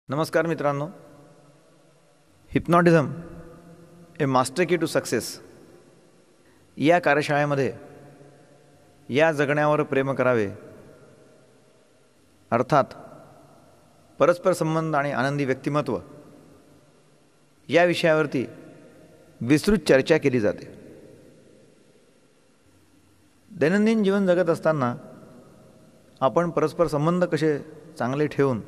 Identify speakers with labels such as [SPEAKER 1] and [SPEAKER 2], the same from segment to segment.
[SPEAKER 1] नमस्कार मित्रांनो, hypnotism a master key to success या कार्यशाळेमध्ये या जगण्यावर प्रेम करावे अर्थात परस्पर संबंध आणि आनंदी व्यक्तिमत्व या विषयावरती विस्तृत चर्चा केली जाते। दैनंदिन जीवन जगत असताना आपण परस्पर संबंध कसे चांगले ठेवून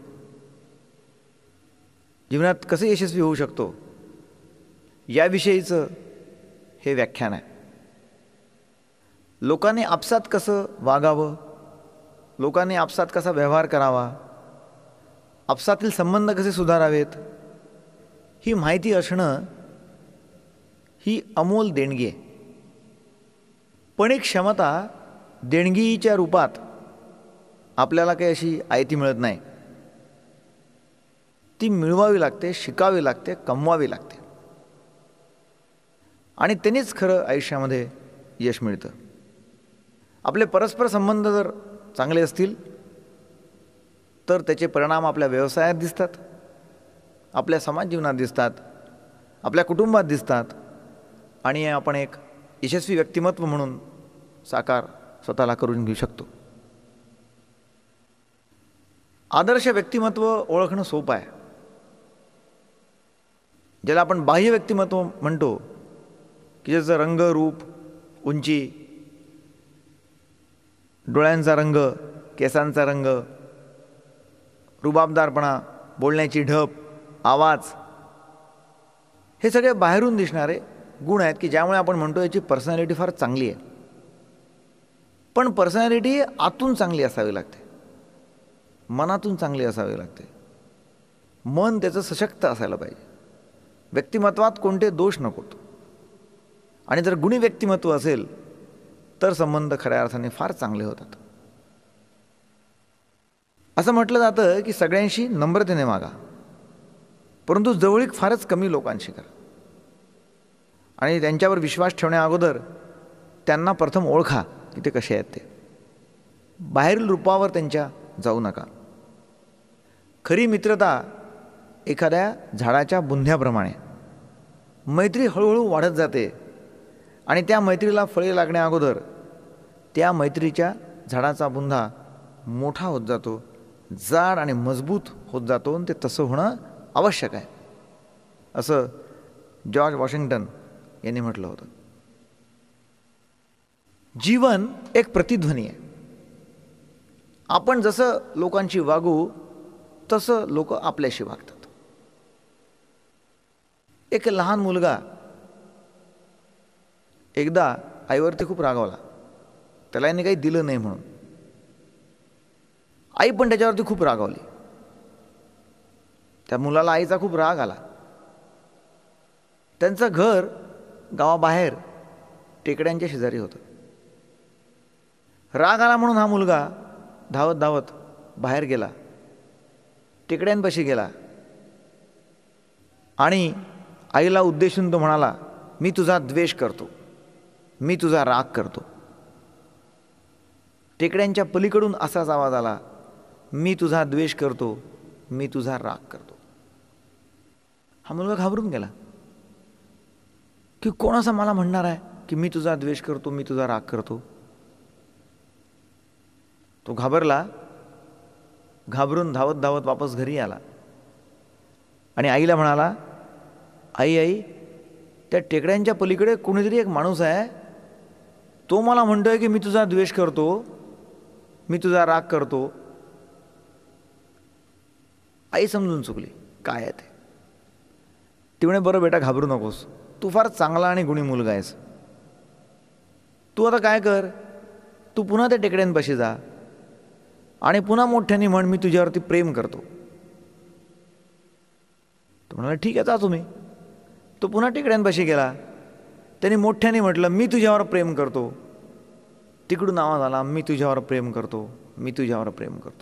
[SPEAKER 1] जीवनात कसे यशस्वी होऊ शकतो याविषयीचं हे व्याख्यान आहे। लोकांनी आपसात कसं वागावं, लोकांनी आपसात कसा व्यवहार करावा, आपसातील संबंध कसे सुधारावेत ही माहिती असणं ही अमोल देणगी आहे। पण एक क्षमता देणगीच्या रूपात आपल्याला काही अशी आयती मिळत नाही, ती मिळवावी लागते, शिकावी लागते, कमवावी लागते आणि त्यांनीच खरं आयुष्यामध्ये यश मिळतं। आपले परस्पर संबंध जर चांगले असतील तर त्याचे परिणाम आपल्या व्यवसायात दिसतात, आपल्या समाज जीवनात दिसतात, आपल्या कुटुंबात दिसतात आणि आपण एक यशस्वी व्यक्तिमत्व म्हणून साकार स्वतःला करून घेऊ शकतो। आदर्श व्यक्तिमत्व ओळखणं सोपं आहे। ज्याला आपण बाह्य व्यक्तिमत्व म्हणतो की ज्याचं रंग, रूप, उंची, डोळ्यांचा रंग, केसांचा रंग, रुबाबदारपणा, बोलण्याची ढब, आवाज हे सगळे बाहेरून दिसणारे गुण आहेत की ज्यामुळे आपण म्हणतो याची पर्सनॅलिटी फार चांगली आहे। पण पर्सनॅलिटी आतून चांगली असावी लागते, मनातून चांगली असावी लागते, मन त्याचं सशक्त असायला पाहिजे, व्यक्तिमत्वात कोणते दोष नकोत। आणि जर गुणी व्यक्तिमत्व असेल तर संबंध खऱ्या अर्थाने फार चांगले होतात। असं म्हटलं जातं की सगळ्यांशी नम्रतेने वागा, परंतु जवळीक फारच कमी लोकांशी करा आणि त्यांच्यावर विश्वास ठेवण्या अगोदर त्यांना प्रथम ओळखा की ते कसे आहेत। ते बाहेरील रूपावर त्यांच्या जाऊ नका। खरी मित्रता एखाद्या झाडाच्या बुंध्याप्रमाणे, मैत्री हळूहळू वाढत जाते आणि त्या मैत्रीला फळे लागण्या अगोदर त्या मैत्रीच्या झाडाचा बुंधा मोठा होत जातो, जाड आणि मजबूत होत जातो आणि ते तसं होणं आवश्यक आहे, असं जॉर्ज वॉशिंग्टन यांनी म्हटलं होतं। जीवन एक प्रतिध्वनी आहे। आपण जसं लोकांशी वागू तसं लोक आपल्याशी वागतात। एक लहान मुलगा एकदा आईवरती खूप रागावला, त्याला याने काही दिलं नाही म्हणून। आई पण त्याच्यावरती खूप रागावली, त्या मुलाला आईचा खूप राग आला। त्यांचं घर गावाबाहेर टेकड्यांच्या शेजारी होतं। राग आला म्हणून हा मुलगा धावत धावत बाहेर गेला, टेकड्यांपाशी गेला आणि आईला उद्देशून तो म्हणाला, मी तुझा द्वेष करतो, मी तुझा राग करतो। टेकड्यांच्या पलीकडून असाच आवाज आला, मी तुझा द्वेष करतो, मी तुझा राग करतो। हा मुलगा घाबरून गेला की कोण असं मला म्हणणार आहे की मी तुझा द्वेष करतो, मी तुझा राग करतो। तो घाबरला, घाबरून धावत धावत वापस घरी आला आणि आईला म्हणाला, आई आई, त्या टेकड्यांच्या पलीकडे कोणीतरी एक माणूस आहे, तो मला म्हणतोय की मी तुझा द्वेष करतो, मी तुझा राग करतो। आई समजून चुकली काय आहे ते। ती म्हणे, बरं बेटा घाबरू नकोस, तू फार चांगला आणि गुणी मुलगा आहेस। तू आता काय कर, तू पुन्हा त्या टेकड्यांपाशी जा आणि पुन्हा मोठ्याने म्हण, मी तुझ्यावरती प्रेम करतो। तो म्हणाला, ठीक आहे जा तुम्ही। तो पुन्हा टेकड्यांपाशी गेला, त्याने मोठ्याने म्हटलं, मी तुझ्यावर प्रेम करतो। तिकडून आवाज आला, मी तुझ्यावर प्रेम करतो, मी तुझ्यावर प्रेम करतो।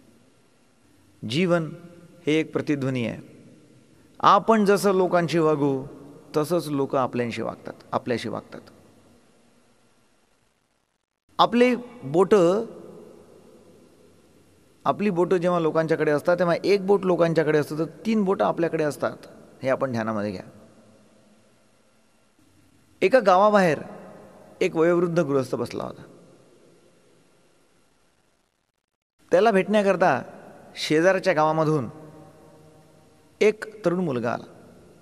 [SPEAKER 1] जीवन हे एक प्रतिध्वनी आहे। आपण जसं लोकांशी वागू तसंच लोक आपल्याशी वागतात। आपली बोटं आपली बोटं जेव्हा लोकांच्याकडे असतात तेव्हा एक बोट लोकांच्याकडे असतं तर 3 बोटं आपल्याकडे असतात, हे आपण ध्यानामध्ये घ्या. एका गावाबाहेर एक वयोवृद्ध गृहस्थ बसला होता. त्याला भेटण्याकरता शेजारच्या गावामधून एक तरुण मुलगा आला.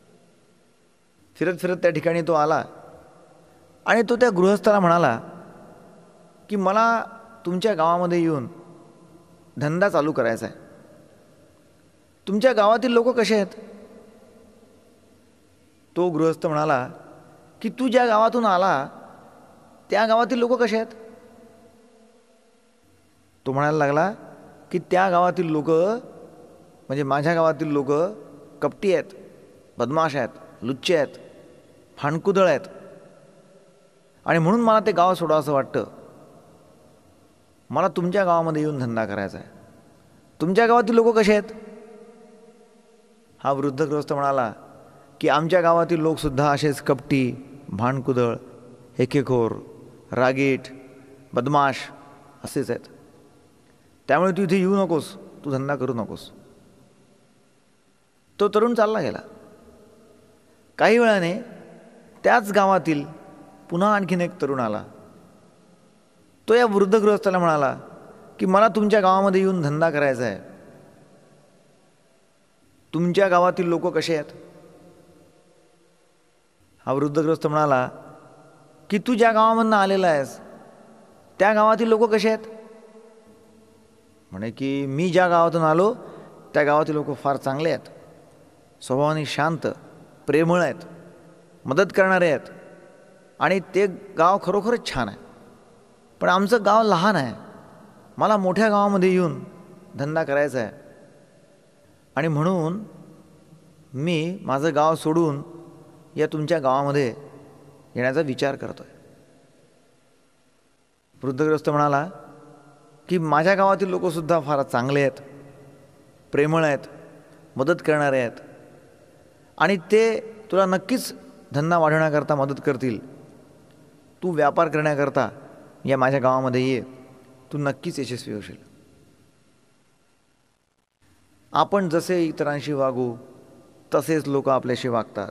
[SPEAKER 1] फिरत फिरत त्या ठिकाणी तो आला आणि तो त्या गृहस्थाला म्हणाला की मला तुमच्या गावामध्ये येऊन धंदा चालू करायचा आहे. तुमच्या गावातील लोक कसे आहेत? तो गृहस्थ म्हणाला की तू ज्या गावातून आला त्या गावातील लोक कसे आहेत? तो म्हणायला लागला की त्या गावातील लोक म्हणजे माझ्या गावातील लोक कपटी आहेत, बदमाश आहेत, लुच्चे आहेत, फाणकुदळ आहेत आणि म्हणून मला ते गाव सोडावं असं वाटतं. मला तुमच्या गावामध्ये येऊन धंदा करायचा आहे. तुमच्या गावातील लोक कसे आहेत? हा वृद्ध गृहस्थ म्हणाला की आमच्या गावातील लोकसुद्धा असेच कपटी, भांडकुदळ, हेकेखोर, रागीट, बदमाश असेच आहेत. त्यामुळे तू इथे येऊ नकोस, तू धंदा करू नकोस. तो तरुण चालला गेला. काही वेळाने त्याच गावातील पुन्हा आणखीन एक तरुण आला. तो या वृद्ध गृहस्थाला म्हणाला की मला तुमच्या गावामध्ये येऊन धंदा करायचा आहे. तुमच्या गावातील लोक कसे आहेत? हा वृद्ध गृहस्थ म्हणाला की तू ज्या गावामधून आलेला आहेस त्या गावातील लोक कसे आहेत? म्हणे की मी ज्या गावातून आलो त्या गावातील लोक फार चांगले आहेत, स्वभावाने शांत, प्रेमळ आहेत, मदत करणारे आहेत आणि ते गाव खरोखरच छान आहे. पण आमचं गाव लहान आहे, मला मोठ्या गावामध्ये येऊन धंदा करायचा आहे आणि म्हणून मी माझं गाव सोडून या तुमच्या गावामध्ये येण्याचा विचार करतो आहे. वृद्धग्रस्त म्हणाला की माझ्या गावातील लोकसुद्धा फार चांगले आहेत, प्रेमळ आहेत, मदत करणारे आहेत आणि ते तुला नक्कीच धंदा वाढवण्याकरता मदत करतील. तू व्यापार करण्याकरता या माझ्या गावामध्ये ये, तू नक्कीच यशस्वी होशील. आपण जसे इतरांशी वागू तसेच लोक आपल्याशी वागतात.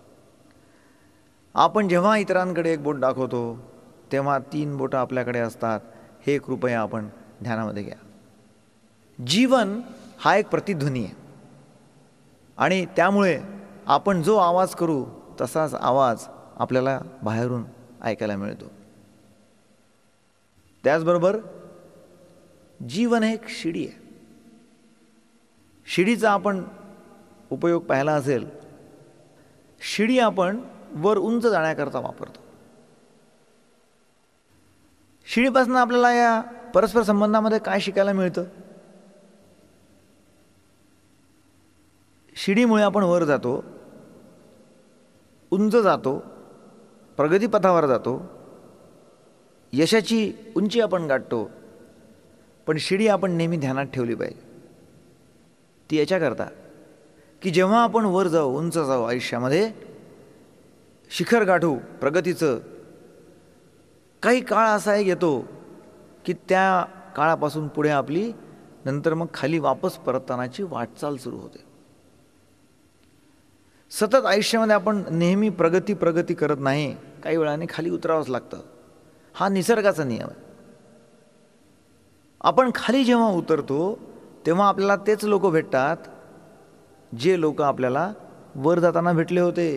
[SPEAKER 1] आपण जेव्हा इतरांकडे एक बोट दाखवतो तेव्हा 3 बोटं आपल्याकडे असतात, हे कृपया आपण ध्यानामध्ये घ्या. जीवन हा एक प्रतिध्वनी आहे आणि त्यामुळे आपण जो आवाज करू तसाच आवाज आपल्याला बाहेरून ऐकायला मिळतो. त्याचबरोबर जीवन हे एक शिडी आहे. शिडीचा आपण उपयोग पाहिला असेल. शिडी आपण वर उंच जाण्याकरता वापरतो. शिडीपासून आपल्याला या परस्पर संबंधामध्ये काय शिकायला मिळतं? शिडीमुळे आपण वर जातो, उंच जातो, प्रगतीपथावर जातो, यशाची उंची आपण गाठतो. पण शिडी आपण नेहमी ध्यानात ठेवली पाहिजे. ती याच्याकरता की जेव्हा आपण वर जाऊ, उंच जाऊ, आयुष्यामध्ये शिखर गाठू प्रगतीचं, काही काळ असा एक येतो की त्या काळापासून पुढे आपली नंतर मग खाली वापस परततानाची वाटचाल सुरू होते. सतत आयुष्यामध्ये आपण नेहमी प्रगती करत नाही, काही वेळाने खाली उतरावंच लागतं. हा निसर्गाचा नियम आहे. आपण खाली जेव्हा उतरतो तेव्हा आपल्याला तेच लोक भेटतात जे लोक आपल्याला वर जाताना भेटले होते.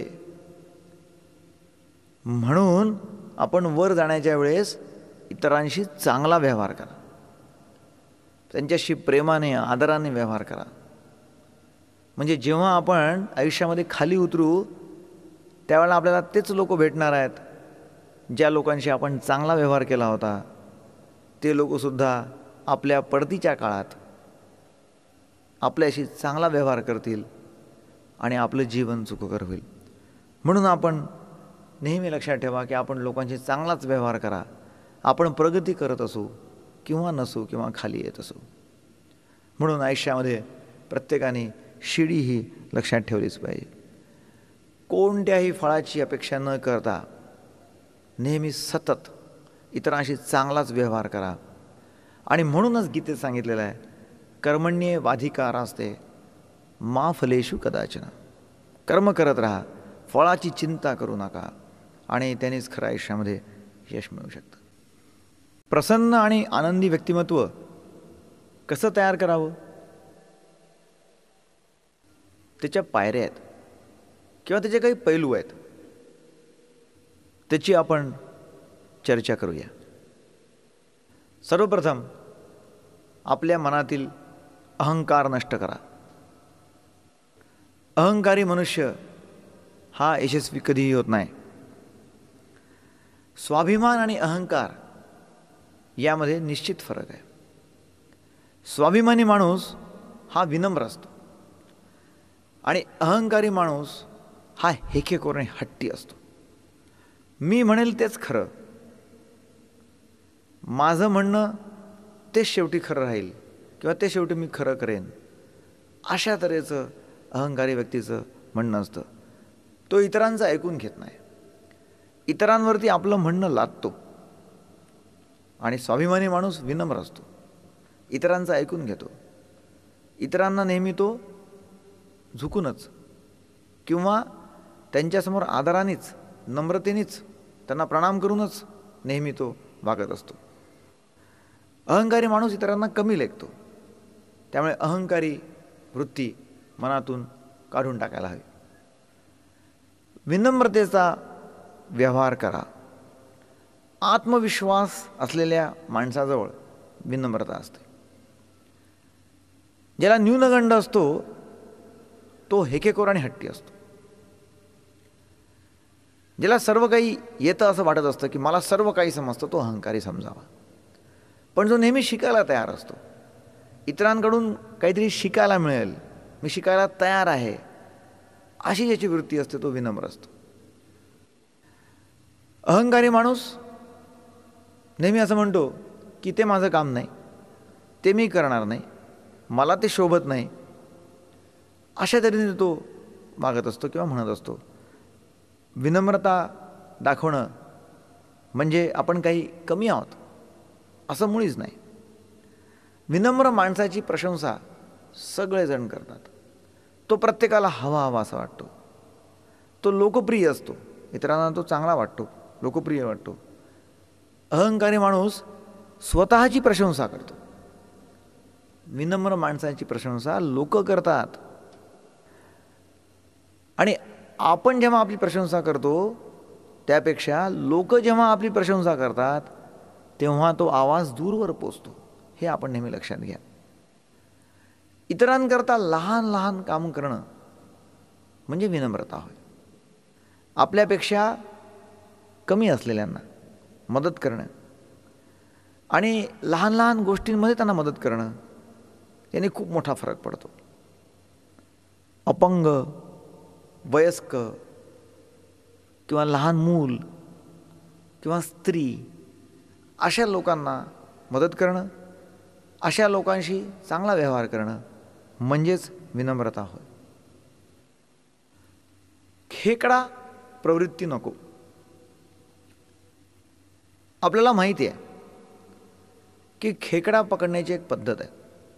[SPEAKER 1] म्हणून आपण वर जाण्याच्या वेळेस इतरांशी चांगला व्यवहार करा, त्यांच्याशी प्रेमाने, आदराने व्यवहार करा. म्हणजे जेव्हा आपण आयुष्यामध्ये खाली उतरू त्यावेळेला आपल्याला तेच लोक भेटणार आहेत ज्या लोकांशी आपण चांगला व्यवहार केला होता. ते लोकसुद्धा आपल्या पडतीच्या काळात आपल्याशी चांगला व्यवहार करतील आणि आपलं जीवन सुखकर होईल. म्हणून आपण नेहमी लक्षात ठेवा की आपण लोकांशी चांगलाच व्यवहार करा. आपण प्रगती करत असू किंवा नसू किंवा खाली येत असू. म्हणून आयुष्यामध्ये प्रत्येकाने शिडी ही लक्षात ठेवलीच पाहिजे. कोणत्याही फळाची अपेक्षा न करता नेहमी सतत इतरांशी चांगलाच व्यवहार करा. आणि म्हणूनच गीतेत सांगितलेलं आहे कर्मण्येवाधिकारास्ते मा फलेषु कदाचन. कर्म करत राहा, फळाची चिंता करू नका, आणि त्यानेच खरं आयुष्यामध्ये यश मिळू शकतं. प्रसन्न आणि आनंदी व्यक्तिमत्व कसं तयार करावं, त्याच्या पायऱ्या आहेत किंवा त्याचे काही पैलू आहेत, त्याची आपण चर्चा करूया. सर्वप्रथम आपल्या मनातील अहंकार नष्ट करा. अहंकारी मनुष्य हा यशस्वी कधीही होत नाही. स्वाभिमान आणि अहंकार यामध्ये निश्चित फरक आहे. स्वाभिमानी माणूस हा विनम्र असतो आणि अहंकारी माणूस हा हेकेखोर आणि हट्टी असतो. मी म्हणेल तेच खरं, माझं म्हणणं तेच शेवटी खरं राहील किंवा ते शेवटी मी खरं करेन, अशा तऱ्हेचं अहंकारी व्यक्तीचं म्हणणं असतं. तो इतरांचं ऐकून घेत नाही, इतरांवरती आपलं म्हणणं लादतो. आणि स्वाभिमानी माणूस विनम्र असतो, इतरांचं ऐकून घेतो. इतरांना नेहमी तो झुकूनच किंवा त्यांच्यासमोर आदरानेच, नम्रतेनेच, त्यांना प्रणाम करूनच नेहमी तो वागत असतो. अहंकारी माणूस इतरांना कमी लेखतो. त्यामुळे अहंकारी वृत्ती मनातून काढून टाकायला हवी. विनम्रतेचा व्यवहार करा. आत्मविश्वास असलेल्या माणसाजवळ विनम्रता असते. ज्याला न्यूनगंड असतो तो हेकेखोर आणि हट्टी असतो. ज्याला सर्व काही येतं असं वाटत असतं की मला सर्व काही समजतं, तो अहंकारी समजावा. पण जो नेहमी शिकायला तयार असतो, इतरांकडून काहीतरी शिकायला मिळेल, मी शिकायला तयार आहे, अशी ज्याची वृत्ती असते, तो विनम्र असतो. अहंकारी माणूस नेहमी असं म्हणतो की ते माझं काम नाही, ते मी करणार नाही, मला ते शोभत नाही, अशा तऱ्हेने तो मागत असतो किंवा म्हणत असतो. विनम्रता दाखवणं म्हणजे आपण काही कमी आहोत असं मुळीच नाही. विनम्र माणसाची प्रशंसा सगळेजण करतात. तो प्रत्येकाला हवा असा वाटतो. तो लोकप्रिय असतो, इतरांना तो चांगला वाटतो, लोकप्रिय वाटतो. अहंकारी माणूस स्वतःची प्रशंसा करतो. विनम्र माणसाची प्रशंसा लोक करतात. आणि आपण जेव्हा आपली प्रशंसा करतो त्यापेक्षा लोक जेव्हा आपली प्रशंसा करतात तेव्हा तो आवाज दूरवर पोचतो. हे आपण नेहमी लक्षात घ्या. इतरांकरता लहान लहान काम करणं म्हणजे विनम्रता होय. आपल्यापेक्षा कमी असलेल्यांना मदत करणं आणि लहान लहान गोष्टींमध्ये त्यांना मदत करणं याने खूप मोठा फरक पडतो. अपंग, वयस्क किंवा लहान मूल किंवा स्त्री अशा लोकांना मदत करणं, अशा लोकांशी चांगला व्यवहार करणं म्हणजेच विनम्रता होय. खेकडा प्रवृत्ती नको. आपल्याला माहिती आहे की खेकडा पकडण्याची एक पद्धत आहे.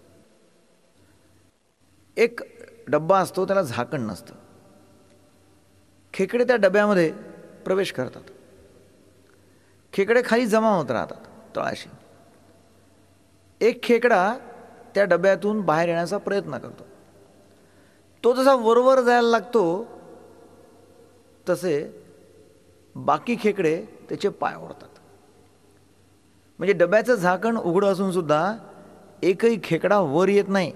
[SPEAKER 1] एक डब्बा असतो, त्याला झाकण नसतं. खेकडे त्या डब्यामध्ये प्रवेश करतात. खेकडे खाली जमा होत राहतात तळाशी. एक खेकडा त्या डब्यातून बाहेर येण्याचा प्रयत्न करतो. तो जसा वरवर जायला लागतो तसे बाकी खेकडे त्याचे पाय ओढतात. म्हणजे डब्याचं झाकण उघडं असून सुद्धा एकही खेकडा वर येत नाही.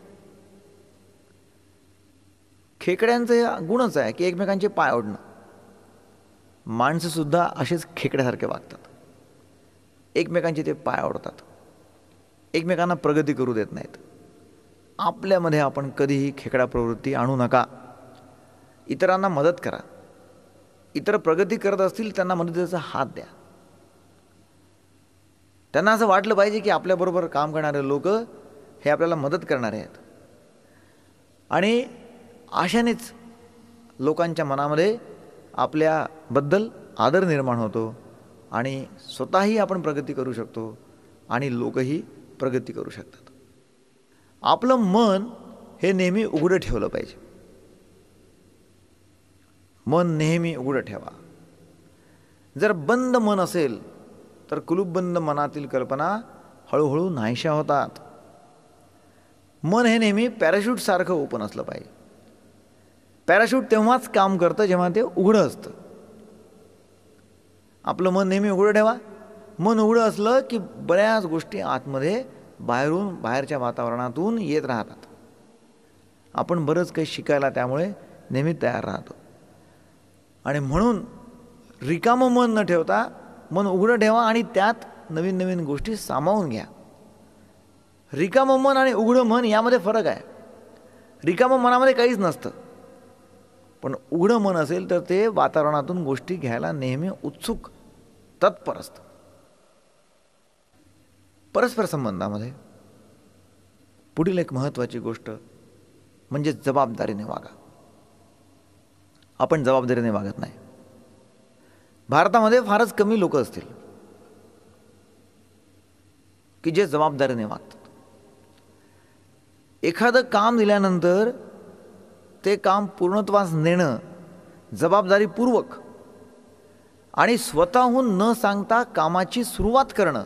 [SPEAKER 1] खेकड्यांचं गुणच आहे की एकमेकांचे पाय ओढणं. माणसं सुद्धा असेच खेकड्यासारखे वागतात. एकमेकांचे ते पाय ओढतात, एकमेकांना प्रगती करू देत नाहीत. आपल्यामध्ये आपण कधीही खेकडा प्रवृत्ती आणू नका. इतरांना मदत करा. इतर प्रगती करत असतील त्यांना मदतीचा हात द्या. त्यांना असं वाटलं पाहिजे की आपल्याबरोबर काम करणारे लोक हे आपल्याला मदत करणारे आहेत. आणि अशानेच लोकांच्या मनामध्ये आपल्याबद्दल आदर निर्माण होतो आणि स्वतःही आपण प्रगती करू शकतो आणि लोकही प्रगती करू शकतात. आपलं मन हे नेहमी उघडं ठेवलं पाहिजे. मन नेहमी उघडं ठेवा. जर बंद मन असेल तर कुलूपबंद मनातील कल्पना हळूहळू नाहीशा होतात. मन हे नेहमी पॅराशूटसारखं ओपन असलं पाहिजे. पॅराशूट तेव्हाच काम करतं जेव्हा ते उघडं असतं. आपलं मन नेहमी उघडं ठेवा. मन उघडं असलं की बऱ्याच गोष्टी आतमध्ये बाहेरच्या वातावरणातून येत राहतात. आपण बरंच काही शिकायला त्यामुळे नेहमी तयार राहतो. आणि म्हणून रिकामं मन न ठेवता मन उघडं ठेवा आणि त्यात नवीन नवीन गोष्टी सामावून घ्या. रिकामं मन आणि उघडं मन यामध्ये फरक आहे. रिकामं मनामध्ये काहीच नसतं, पण उघडं मन असेल तर ते वातावरणातून गोष्टी घ्यायला नेहमी उत्सुक तत्पर असतं. परस्पर संबंधामध्ये पुढील एक महत्त्वाची गोष्ट म्हणजे जबाबदारीने वागा. आपण जबाबदारीने वागत नाही. भारतामध्ये फारच कमी लोक असतील की जे जबाबदारीने वागतात. एखादं काम दिल्यानंतर ते काम पूर्णत्वास नेणं जबाबदारीपूर्वक आणि स्वतःहून न सांगता कामाची सुरुवात करणं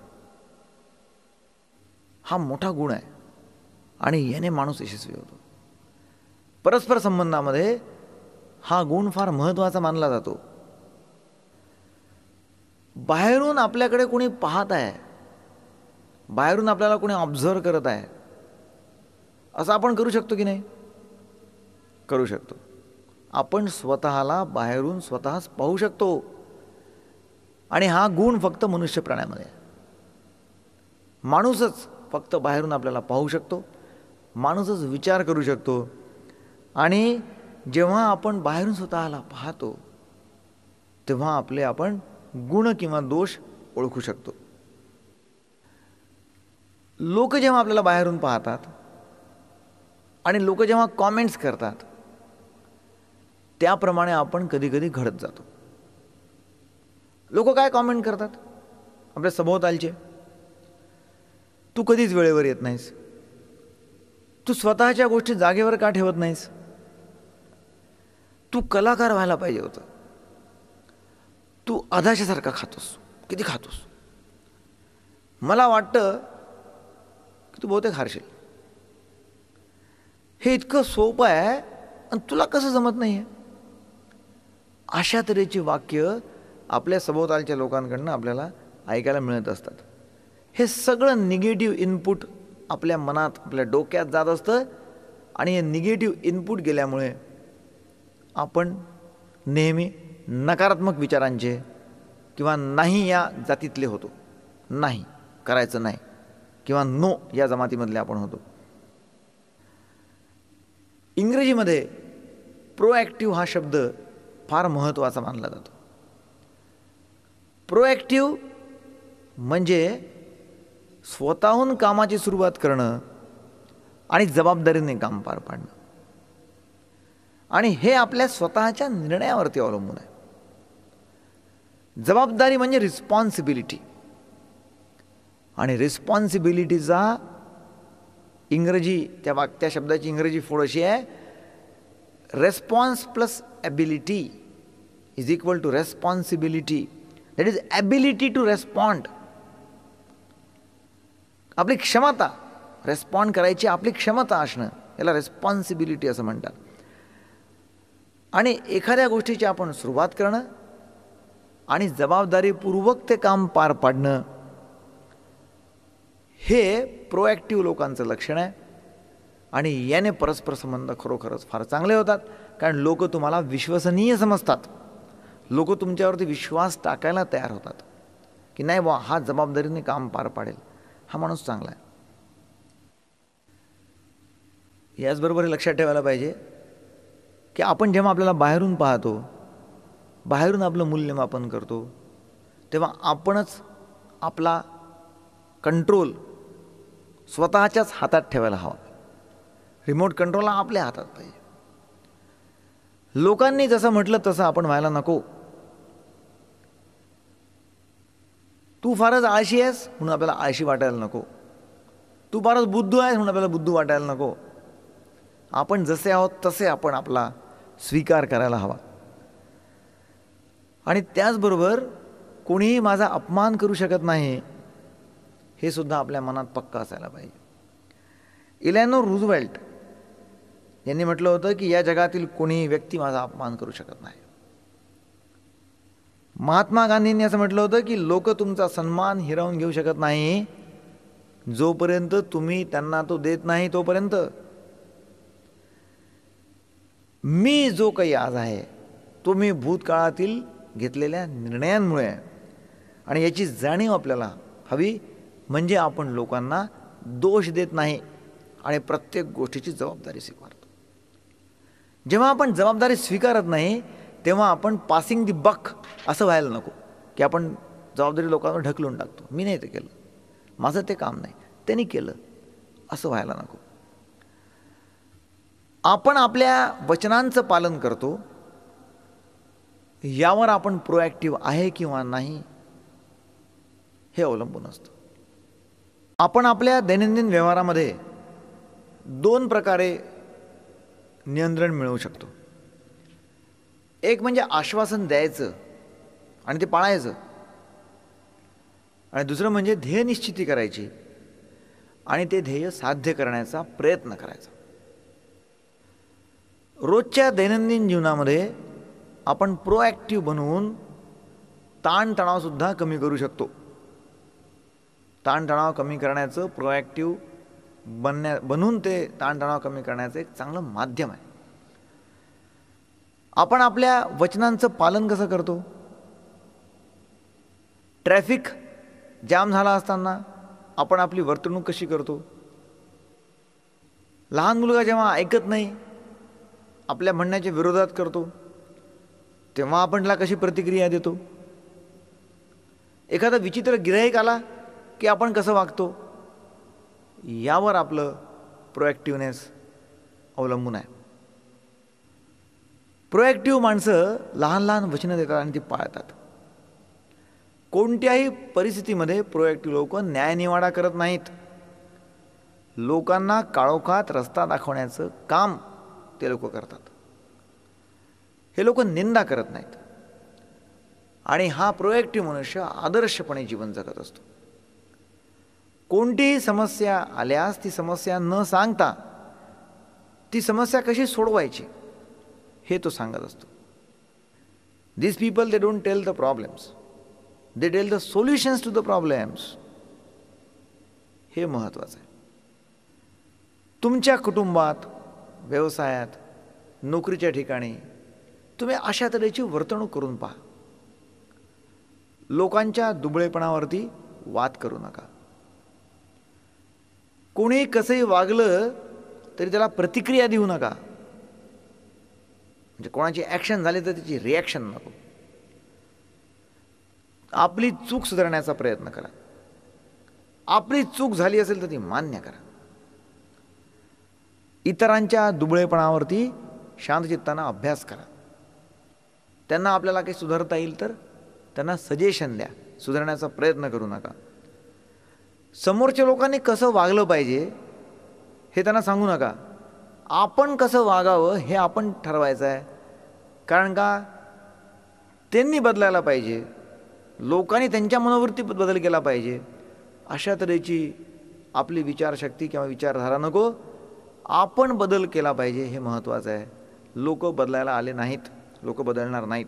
[SPEAKER 1] हा मोठा गुण आहे आणि याने माणूस यशस्वी होतो. परस्पर संबंधामध्ये हा गुण फार महत्त्वाचा मानला जातो. बाहेरून आपल्याकडे कोणी पाहत आहे, बाहेरून आपल्याला कोणी ऑब्झर्व करत आहे, असं आपण करू शकतो की नाही? करू शकतो. आपण स्वतःला बाहेरून स्वतःच पाहू शकतो आणि हा गुण फक्त मनुष्य प्राण्यामध्ये आहे. माणूसच फक्त बाहेरून आपल्याला पाहू शकतो, माणूसच विचार करू शकतो. आणि जेव्हा आपण बाहेरून स्वतःला पाहतो तेव्हा आपण गुण किंवा दोष ओळखू शकतो. लोक जेव्हा आपल्याला बाहेरून पाहतात आणि लोक जेव्हा कॉमेंट्स करतात त्याप्रमाणे आपण कधी कधी घडत जातो. लोक काय कॉमेंट करतात आपल्या सभोवतालचे? तू कधीच वेळेवर येत नाहीस, तू स्वतःच्या गोष्टी जागेवर का ठेवत नाहीस, तू कलाकार व्हायला पाहिजे होतं, तू अधाशासारखा खातोस, किती खातोस, मला वाटतं की तू बहुतेक हारशील, हे इतकं सोपं आहे आणि तुला कसं जमत नाही आहे. अशा तऱ्हेची वाक्य आपल्या सभोवतालच्या लोकांकडनं आपल्याला ऐकायला मिळत असतात. हे सगळं निगेटिव्ह इनपुट आपल्या मनात आपल्या डोक्यात जात असतं आणि हे निगेटिव्ह इनपुट गेल्यामुळे आपण नेहमी नकारात्मक विचारांचे किंवा नाही या जातीतले होतो, नाही करायचं नाही किंवा नो या जमातीमधले आपण होतो. इंग्रजीमध्ये प्रोॲक्टिव्ह हा शब्द फार महत्त्वाचा मानला जातो. प्रोॲक्टिव्ह म्हणजे स्वतःहून कामाची सुरुवात करणं आणि जबाबदारीने काम पार पाडणं. आणि हे आपल्या स्वतःच्या निर्णयावरती अवलंबून आहे. जबाबदारी म्हणजे रिस्पॉन्सिबिलिटी, आणि रिस्पॉन्सिबिलिटीचा इंग्रजी त्या शब्दाची इंग्रजी फोड अशी आहे, response plus ability is equal to responsibility. That is ability to respond. आपली क्षमता, रेस्पॉन्ड करायची आपली क्षमता असणं याला रेस्पॉन्सिबिलिटी असं म्हणतात. आणि एखाद्या गोष्टीची आपण सुरुवात करणं आणि जबाबदारीपूर्वक ते काम पार पाडणं हे प्रोॲक्टिव्ह लोकांचं लक्षण आहे. आणि याने परस्पर संबंध खरोखरच फार चांगले होतात, कारण लोक तुम्हाला विश्वसनीय समजतात. लोक तुमच्यावरती विश्वास टाकायला तयार होतात की नाही बा, हा जबाबदारीने काम पार पाडेल, हा माणूस चांगला आहे. याचबरोबर हे लक्षात ठेवायला पाहिजे की आपण जेव्हा आपल्याला बाहेरून पाहतो, बाहेरून आपलं मूल्यमापन करतो, तेव्हा आपणच आपला कंट्रोल स्वतःच्याच हातात ठेवायला हवा. रिमोट कंट्रोल हा आपल्या हातात पाहिजे. लोकांनी जसं म्हटलं तसं आपण व्हायला नको. तू फारच आळशी आहेस म्हणून आपल्याला आळशी वाटायला नको. तू फारच बुद्धू आहेस म्हणून आपल्याला बुद्धू वाटायला नको. आपण जसे आहोत तसे आपण आपला स्वीकार करायला हवा. आणि त्याचबरोबर कोणीही माझा अपमान करू शकत नाही हे सुद्धा आपल्या मनात पक्का असायला पाहिजे. इलॅनो रूझवेल्ट यांनी म्हटलं होतं की या जगातील कोणीही व्यक्ती माझा अपमान करू शकत नाही. महात्मा गांधींनी असं म्हटलं होतं की लोक तुमचा सन्मान हिरावून घेऊ शकत नाही जोपर्यंत तुम्ही त्यांना तो देत नाही तोपर्यंत. मी जो काही आज आहे तो मी भूतकाळातील घेतलेल्या निर्णयांमुळे आहे. आणि याची जाणीव आपल्याला हवी, म्हणजे आपण लोकांना दोष देत नाही आणि प्रत्येक गोष्टीची जबाबदारी स्वीकारतो. जेव्हा आपण जबाबदारी स्वीकारत नाही तेव्हा आपण पासिंग दी बक असं व्हायला नको की आपण जबाबदारी लोकांवर ढकलून टाकतो. मी नाही ते केलं, माझं ते काम नाही, त्यांनी केलं, असं व्हायला नको. आपण आपल्या वचनांचं पालन करतो यावर आपण प्रोॲक्टिव्ह आहे किंवा नाही हे अवलंबून असतं. आपण आपल्या दैनंदिन व्यवहारामध्ये 2 प्रकारे नियंत्रण मिळवू शकतो. एक म्हणजे आश्वासन द्यायचं आणि ते पाळायचं, आणि दुसरं म्हणजे ध्येय निश्चिती करायची आणि ते ध्येय साध्य करण्याचा प्रयत्न करायचा. रोजच्या दैनंदिन जीवनामध्ये आपण प्रोॲक्टिव्ह बनवून ताणतणावसुद्धा कमी करू शकतो. ताणतणाव कमी करण्याचं प्रोॲक्टिव्ह बनून ते ताणतणाव कमी करण्याचं एक चांगलं माध्यम आहे. आपण आपल्या वचनांचं पालन कसं करतो? ट्रॅफिक जाम झाला असताना आपण आपली वर्तणूक कशी करतो? लहान मुलगा जेव्हा ऐकत नाही, आपल्या म्हणण्याच्या विरोधात करतो, तेव्हा आपण त्याला कशी प्रतिक्रिया देतो? एखादा विचित्र गिऱ्हाईक आला की आपण कसं वागतो? यावर आपलं प्रोॲक्टिव्हनेस अवलंबून आहे. प्रोॲक्टिव्ह माणसं लहान लहान वचनं देतात आणि ती पाळतात. कोणत्याही परिस्थितीमध्ये प्रोॲक्टिव्ह लोक न्यायनिवाडा करत नाहीत. लोकांना काळोखात रस्ता दाखवण्याचं काम ते लोक करतात. हे लोक निंदा करत नाहीत. आणि हा प्रोॲक्टिव्ह मनुष्य आदर्शपणे जीवन जगत असतो. कोणतीही समस्या आल्यास ती समस्या न सांगता ती समस्या कशी सोडवायची हे तो सांगत असतो. These people, they don't tell the problems, they tell the solutions to the problems. हे महत्त्वाचं आहे. तुमच्या कुटुंबात, व्यवसायात, नोकरीच्या ठिकाणी तुम्ही अशा तऱ्हेची वर्तणूक करून पहा. लोकांच्या दुबळेपणावरती वाद करू नका. कोणी कसंही वागलं तरी त्याला प्रतिक्रिया देऊ नका. म्हणजे कोणाची ॲक्शन झाली तर त्याची रिॲक्शन नको. आपली चूक सुधारण्याचा प्रयत्न करा. आपली चूक झाली असेल तर ती मान्य करा. इतरांच्या दुबळेपणावरती शांतचित्तानं अभ्यास करा. त्यांना आपल्याला काही सुधारता येईल तर त्यांना सजेशन द्या. सुधारण्याचा प्रयत्न करू नका. समोरच्या लोकांनी कसं वागलं पाहिजे हे त्यांना सांगू नका. आपण कसं वागावं हे आपण ठरवायचं आहे. कारण का त्यांनी बदलायला पाहिजे, लोकांनी त्यांच्या मनोवृत्तीत बदल केला पाहिजे. अशा तऱ्हेची आपली विचारशक्ती किंवा विचारधारा नको. आपण बदल केला पाहिजे हे महत्त्वाचं आहे. लोक बदलायला आले नाहीत, लोक बदलणार नाहीत.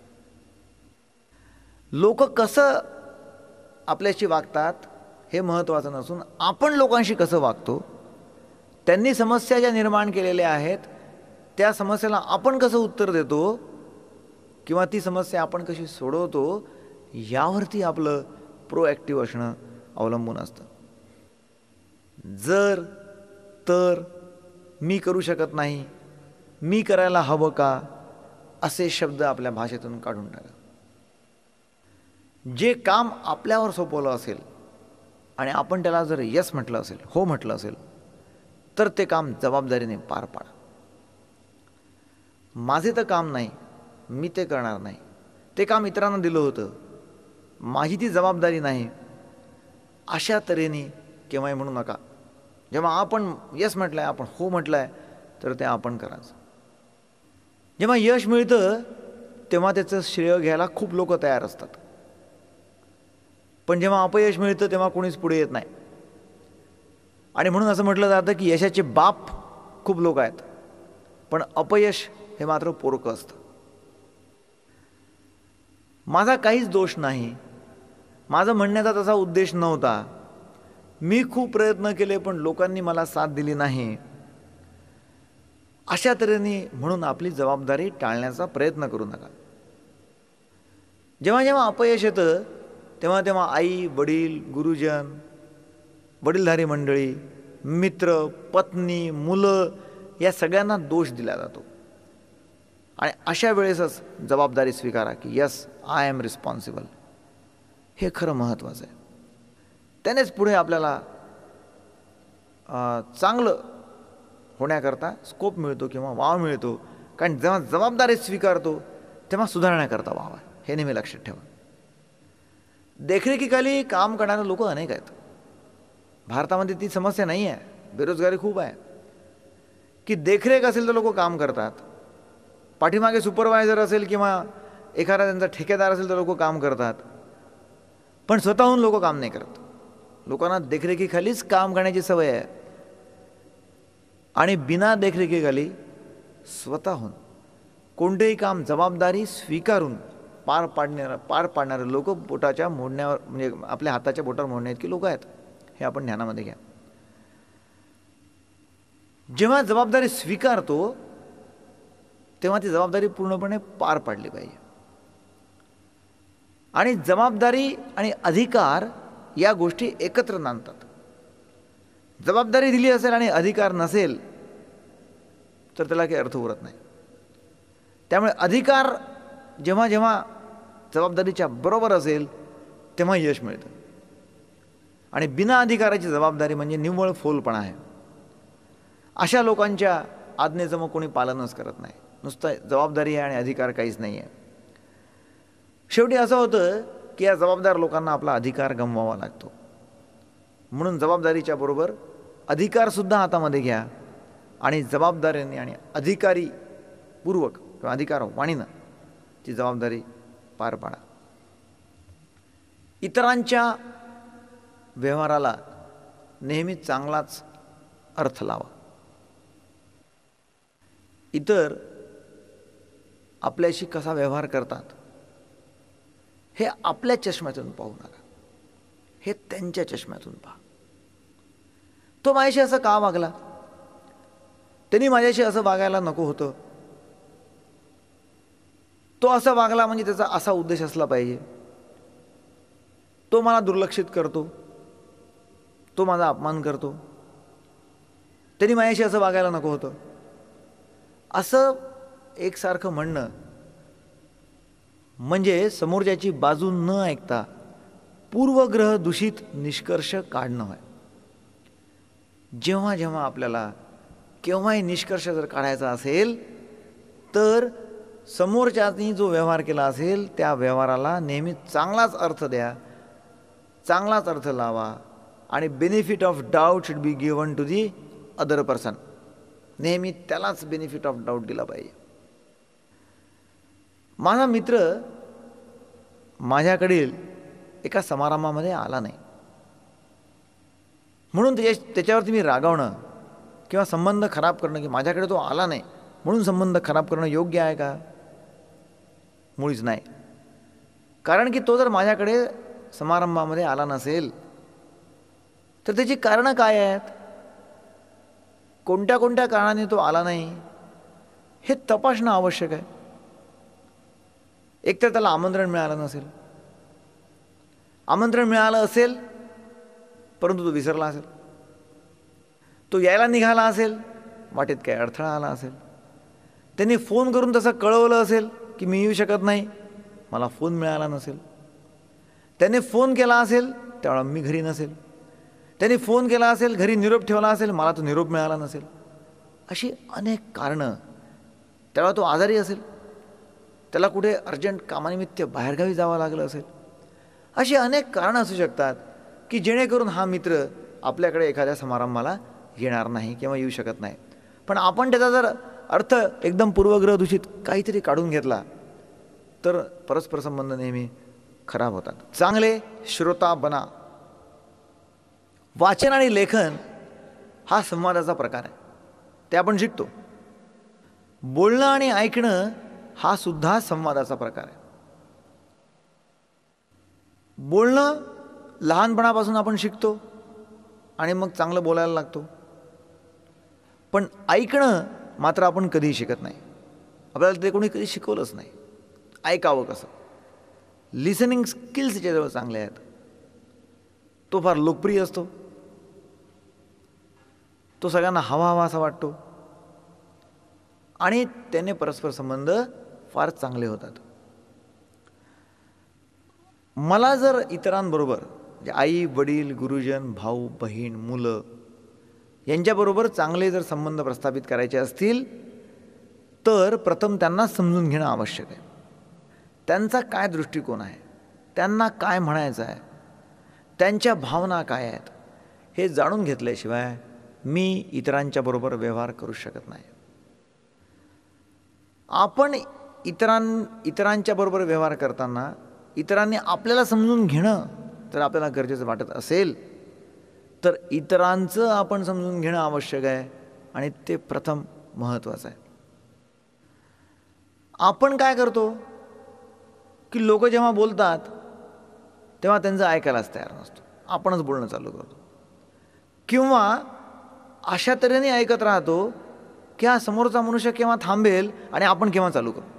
[SPEAKER 1] लोक कसं आपल्याशी वागतात हे महत्त्वाचं नसून आपण लोकांशी कसं वागतो, त्यांनी समस्या ज्या निर्माण केलेल्या आहेत त्या समस्येला आपण कसं उत्तर देतो किंवा ती समस्या आपण कशी सोडवतो यावरती आपलं प्रोॲक्टिव्ह असणं अवलंबून असतं. जर तर मी करू शकत नाही, मी करायला हवं का, असे शब्द आपल्या भाषेतून काढून टाका. जे काम आपल्यावर सोपवलं असेल आणि आपण त्याला जर यस म्हटलं असेल, हो म्हटलं असेल, तर ते काम जबाबदारीने पार पाडा. माझे तर काम नाही, मी ते करणार नाही, ते काम इतरांना दिलं होतं, माझी ती जबाबदारी नाही, अशा तऱ्हेने केव्हाही म्हणू नका. जेव्हा आपण यस म्हटलं आहे, आपण हो म्हटलं आहे, तर ते आपण करायचं. जेव्हा यश मिळतं तेव्हा त्याचं श्रेय घ्यायला खूप लोक तयार असतात, पण जेव्हा अपयश मिळतं तेव्हा कोणीच पुढे येत नाही. आणि म्हणून असं म्हटलं जातं की यशाचे बाप खूप लोक आहेत, पण अपयश हे मात्र पोरकं असतं. माझा काहीच दोष नाही, माझं म्हणण्याचा तसा उद्देश नव्हता, मी खूप प्रयत्न केले पण लोकांनी मला साथ दिली नाही, अशा तऱ्हेने म्हणून आपली जबाबदारी टाळण्याचा प्रयत्न करू नका. जेव्हा जेव्हा अपयश येतं तेव्हा तेव्हा आई, वडील, गुरुजन, वडीलधारी मंडळी, मित्र, पत्नी, मुलं या सगळ्यांना दोष दिला जातो. आणि अशा वेळेसच जबाबदारी स्वीकारा की यस, आय एम रिस्पॉन्सिबल. हे खरं महत्त्वाचं आहे. त्यानेच पुढे आपल्याला चांगलं होण्याकरता स्कोप मिळतो किंवा वाव मिळतो. कारण जेव्हा जबाबदारी स्वीकारतो तेव्हा सुधारण्याकरता वाव आहे, हे नेहमी लक्षात ठेवा. देखरेखीखाली काम करणारे लोक अनेक आहेत. भारतामध्ये ती समस्या नाही आहे, बेरोजगारी खूप आहे, की देखरेख असेल तर लोक काम करतात, पाठीमागे सुपरवायझर असेल किंवा एखादा त्यांचा ठेकेदार असेल तर लोक काम करतात, पण स्वतःहून लोक काम नाही करत. लोकांना देखरेखीखालीच काम करण्याची सवय आहे. आणि बिना देखरेखीखाली स्वतःहून कोणतेही काम जबाबदारी स्वीकारून पार पाडणारे लोक बोटाच्या मोडण्यावर, म्हणजे आपल्या हाताच्या बोटावर मोडण्या इतकी लोक आहेत, हे आपण ध्यानामध्ये घ्या. जेव्हा जबाबदारी स्वीकारतो तेव्हा ती जबाबदारी पूर्णपणे पार पाडली पाहिजे. आणि जबाबदारी आणि अधिकार या गोष्टी एकत्र नांदतात. जबाबदारी दिली असेल आणि अधिकार नसेल तर त्याला काही अर्थ उरत नाही. त्यामुळे अधिकार जेव्हा जेव्हा जबाबदारीच्या बरोबर असेल तेव्हा यश मिळतं. आणि बिना अधिकाराची जबाबदारी म्हणजे निव्वळ फोलपणा आहे. अशा लोकांच्या आज्ञेचं मग कोणी पालनच करत नाही, नुसतं जबाबदारी आहे आणि अधिकार काहीच नाही आहे. शेवटी असं होतं की या जबाबदार लोकांना आपला अधिकार गमवावा लागतो. म्हणून जबाबदारीच्या बरोबर अधिकारसुद्धा हातामध्ये घ्या आणि जबाबदारीने आणि अधिकारीपूर्वक किंवा अधिकार वाणीनं ती जबाबदारी पार पाडा. इतरांच्या व्यवहाराला नेहमी चांगलाच अर्थ लावा. इतर आपल्याशी कसा व्यवहार करतात हे आपल्या चष्म्यातून पाहू नका, हे त्यांच्या चष्म्यातून पहा. तो माझ्याशी असं का वागला, त्यांनी माझ्याशी असं वागायला नको होतं, तो असा वागला म्हणजे त्याचा असा उद्देश असला पाहिजे, तो मला दुर्लक्षित करतो, तो माझा अपमान करतो, त्यांनी माझ्याशी असं वागायला नको होतं, असं एकसारखं म्हणणं म्हणजे समोरच्याची बाजू न ऐकता पूर्वग्रह दूषित निष्कर्ष काढणं आहे. जेव्हा जेव्हा आपल्याला केव्हाही निष्कर्ष जर काढायचा असेल तर समोरच्यानी जो व्यवहार केला असेल त्या व्यवहाराला नेहमी चांगलाच अर्थ द्या, चांगलाच अर्थ लावा आणि benefit of doubt should be given to the other person. नेहमी त्यालाच बेनिफिट ऑफ डाऊट दिला पाहिजे. माझा मित्र माझ्याकडील एका समारंभामध्ये आला नाही म्हणून त्याच्यावरती मी रागावणं किंवा संबंध खराब करणं की माझ्याकडे तो आला नाही म्हणून संबंध खराब करणं योग्य आहे का? मुळीच नाही. कारण की तो जर माझ्याकडे समारंभामध्ये आला नसेल तर त्याची कारणं काय आहेत, कोणत्या कोणत्या कारणाने तो आला नाही हे तपासणं आवश्यक आहे. एकतर त्याला आमंत्रण मिळालं नसेल, आमंत्रण मिळालं असेल परंतु तो विसरला असेल, तो यायला निघाला असेल, वाटेत काय अडथळा आला असेल, त्यांनी फोन करून तसं कळवलं असेल की मी येऊ शकत नाही, मला फोन मिळाला नसेल, त्याने फोन केला असेल त्यावेळा मी घरी नसेल, त्यांनी फोन केला असेल घरी निरोप ठेवला असेल मला तो निरोप मिळाला नसेल, अशी अनेक कारणं. त्यावेळा तो आजारी असेल, त्याला कुठे अर्जंट कामानिमित्त बाहेरगावी जावं लागलं असेल, अशी अनेक कारणं असू शकतात की जेणेकरून हा मित्र आपल्याकडे एखाद्या समारंभाला येणार नाही किंवा येऊ शकत नाही. पण आपण त्याचा जर अर्थ एकदम पूर्वग्रह दूषित काहीतरी काढून घेतला तर परस्पर संबंध नेहमी खराब होतात. चांगले श्रोता बना. वाचन आणि लेखन हा संवादाचा प्रकार आहे, ते आपण शिकतो. बोलणं आणि ऐकणं हा सुद्धा संवादाचा प्रकार आहे. बोलणं लहानपणापासून आपण शिकतो आणि मग चांगलं बोलायला लागतो. पण ऐकणं मात्र आपण कधीही शिकत नाही. आपल्याला ते कोणी कधी शिकवलंच नाही. ऐकावं कसं. लिसनिंग स्किल्स ज्याच्याजवळ चांगले आहेत तो फार लोकप्रिय असतो, तो सगळ्यांना हवा हवा असा वाटतो आणि त्याने परस्पर संबंध फार चांगले होतात. मला जर इतरांबरोबर म्हणजे आई वडील गुरुजन भाऊ बहीण मुलं यांच्याबरोबर चांगले जर संबंध प्रस्थापित करायचे असतील तर प्रथम त्यांना समजून घेणं आवश्यक आहे. त्यांचा काय दृष्टिकोन आहे, त्यांना काय म्हणायचं आहे, त्यांच्या भावना काय आहेत हे जाणून घेतल्याशिवाय मी इतरांच्या बरोबर व्यवहार करू शकत नाही. आपण इतरांच्या बरोबर व्यवहार करताना इतरांनी आपल्याला समजून घेणं जर आपल्याला गरजेचं वाटत असेल तर इतरांचं आपण समजून घेणं आवश्यक आहे आणि ते प्रथम महत्त्वाचं आहे. आपण काय करतो की लोक जेव्हा बोलतात तेव्हा त्यांचं ऐकायलाच तयार नसतो, आपणच बोलणं चालू करतो किंवा अशा तऱ्हेने ऐकत राहतो की हा समोरचा मनुष्य केव्हा थांबेल आणि आपण केव्हा चालू करू.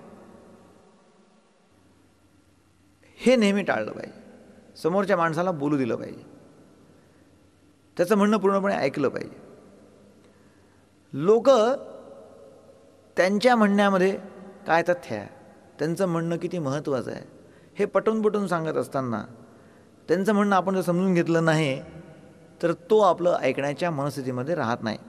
[SPEAKER 1] हे नेहमी टाळलं पाहिजे. समोरच्या माणसाला बोलू दिलं पाहिजे, त्याचं म्हणणं पूर्णपणे ऐकलं पाहिजे. लोक त्यांच्या म्हणण्यामध्ये काय तथ्य आहे, त्यांचं म्हणणं किती महत्त्वाचं आहे हे पटवून सांगत असताना त्यांचं म्हणणं आपण जर समजून घेतलं नाही तर तो आपलं ऐकण्याच्या मनस्थितीमध्ये राहत नाही.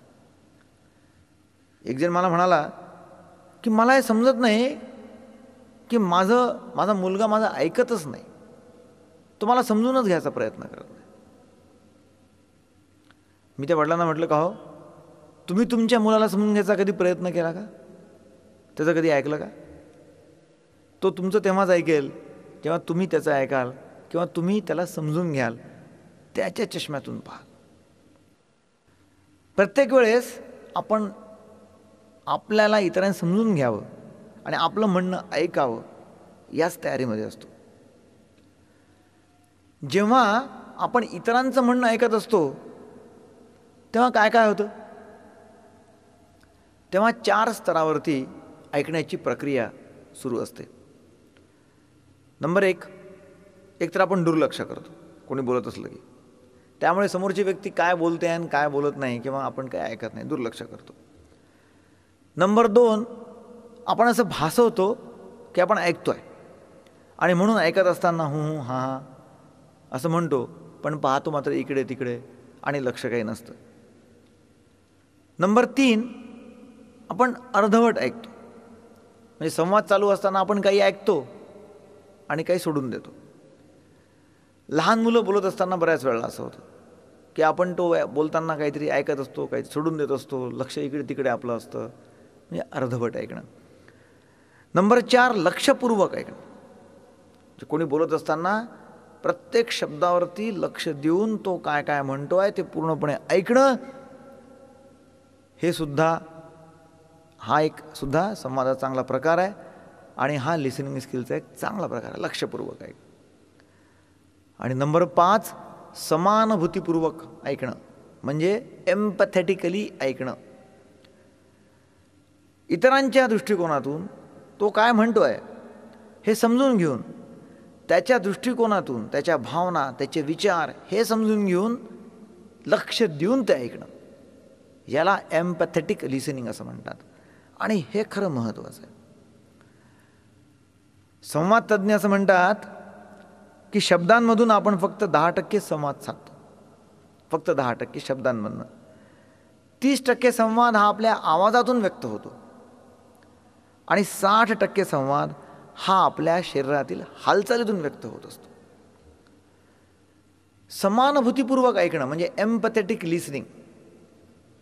[SPEAKER 1] एक जण मला म्हणाला की मला हे समजत नाही की माझा मुलगा माझा ऐकतच नाही, तो मला समजूनच घ्यायचा प्रयत्न करत नाही. मी त्या वडिलांना म्हटलं का हो, तुम्ही तुमच्या मुलाला समजून घ्यायचा कधी प्रयत्न केला का, त्याचं कधी ऐकलं का? तो तुमचं तेव्हाच ऐकेल जेव्हा तुम्ही त्याचं ऐकाल किंवा तुम्ही त्याला समजून घ्याल, त्याच्या चष्म्यातून पाहाल. प्रत्येक वेळेस आपण आपल्याला इतरांनी समजून घ्यावं आणि आपलं म्हणणं ऐकावं याच तयारीमध्ये असतो. जेव्हा आपण इतरांचं म्हणणं ऐकत असतो तेव्हा काय काय होतं, तेव्हा 4 स्तरावरती ऐकण्याची प्रक्रिया सुरू असते. नंबर 1, एकतर आपण दुर्लक्ष करतो कोणी बोलत असलं की, त्यामुळे समोरची व्यक्ती काय बोलते आणि काय बोलत नाही किंवा आपण काय ऐकत नाही, दुर्लक्ष करतो. नंबर 2, आपण असं भासवतो की आपण ऐकतोय आणि म्हणून ऐकत असताना हूं हां हां असं म्हणतो, पण पाहतो मात्र इकडे तिकडे आणि लक्ष काही नसतं. नंबर 3, आपण अर्धवट ऐकतो, म्हणजे संवाद चालू असताना आपण काही ऐकतो आणि काही सोडून देतो. लहान मुलं बोलत असताना बऱ्याच वेळेला असं होतं की आपण तो बोलताना काहीतरी ऐकत असतो, काही सोडून देत असतो, लक्ष इकडे तिकडे आपलं असतं, म्हणजे अर्धवट ऐकणं. नंबर 4, लक्षपूर्वक ऐकणं, म्हणजे कोणी बोलत असताना प्रत्येक शब्दावरती लक्ष देऊन तो काय काय म्हणतो आहे ते पूर्णपणे ऐकणं. हे सुद्धा हा एक सुद्धा संवादाचा चांगला प्रकार आहे आणि हा लिसनिंग स्किलचा एक चांगला प्रकार आहे, लक्षपूर्वक ऐकणं. आणि नंबर 5, समानुभूतीपूर्वक ऐकणं, म्हणजे एम्पॅथेटिकली ऐकणं. इतरांच्या दृष्टिकोनातून तो काय म्हणतो आहे हे समजून घेऊन, त्याच्या दृष्टिकोनातून त्याच्या भावना त्याचे विचार हे समजून घेऊन लक्ष देऊन ते ऐकणं, याला एम्पॅथेटिक लिसनिंग असं म्हणतात आणि हे खरं महत्त्वाचं आहे. संवाद तज्ज्ञ असं म्हणतात की शब्दांमधून आपण फक्त 10% संवाद साधतो, फक्त 10% शब्दांमधून. 30% संवाद हा आपल्या आवाजातून व्यक्त होतो आणि 60% संवाद हा आपल्या शरीरातील हालचालीतून व्यक्त होत असतो. समानुभूतीपूर्वक ऐकणं म्हणजे एम्पॅथेटिक लिसनिंग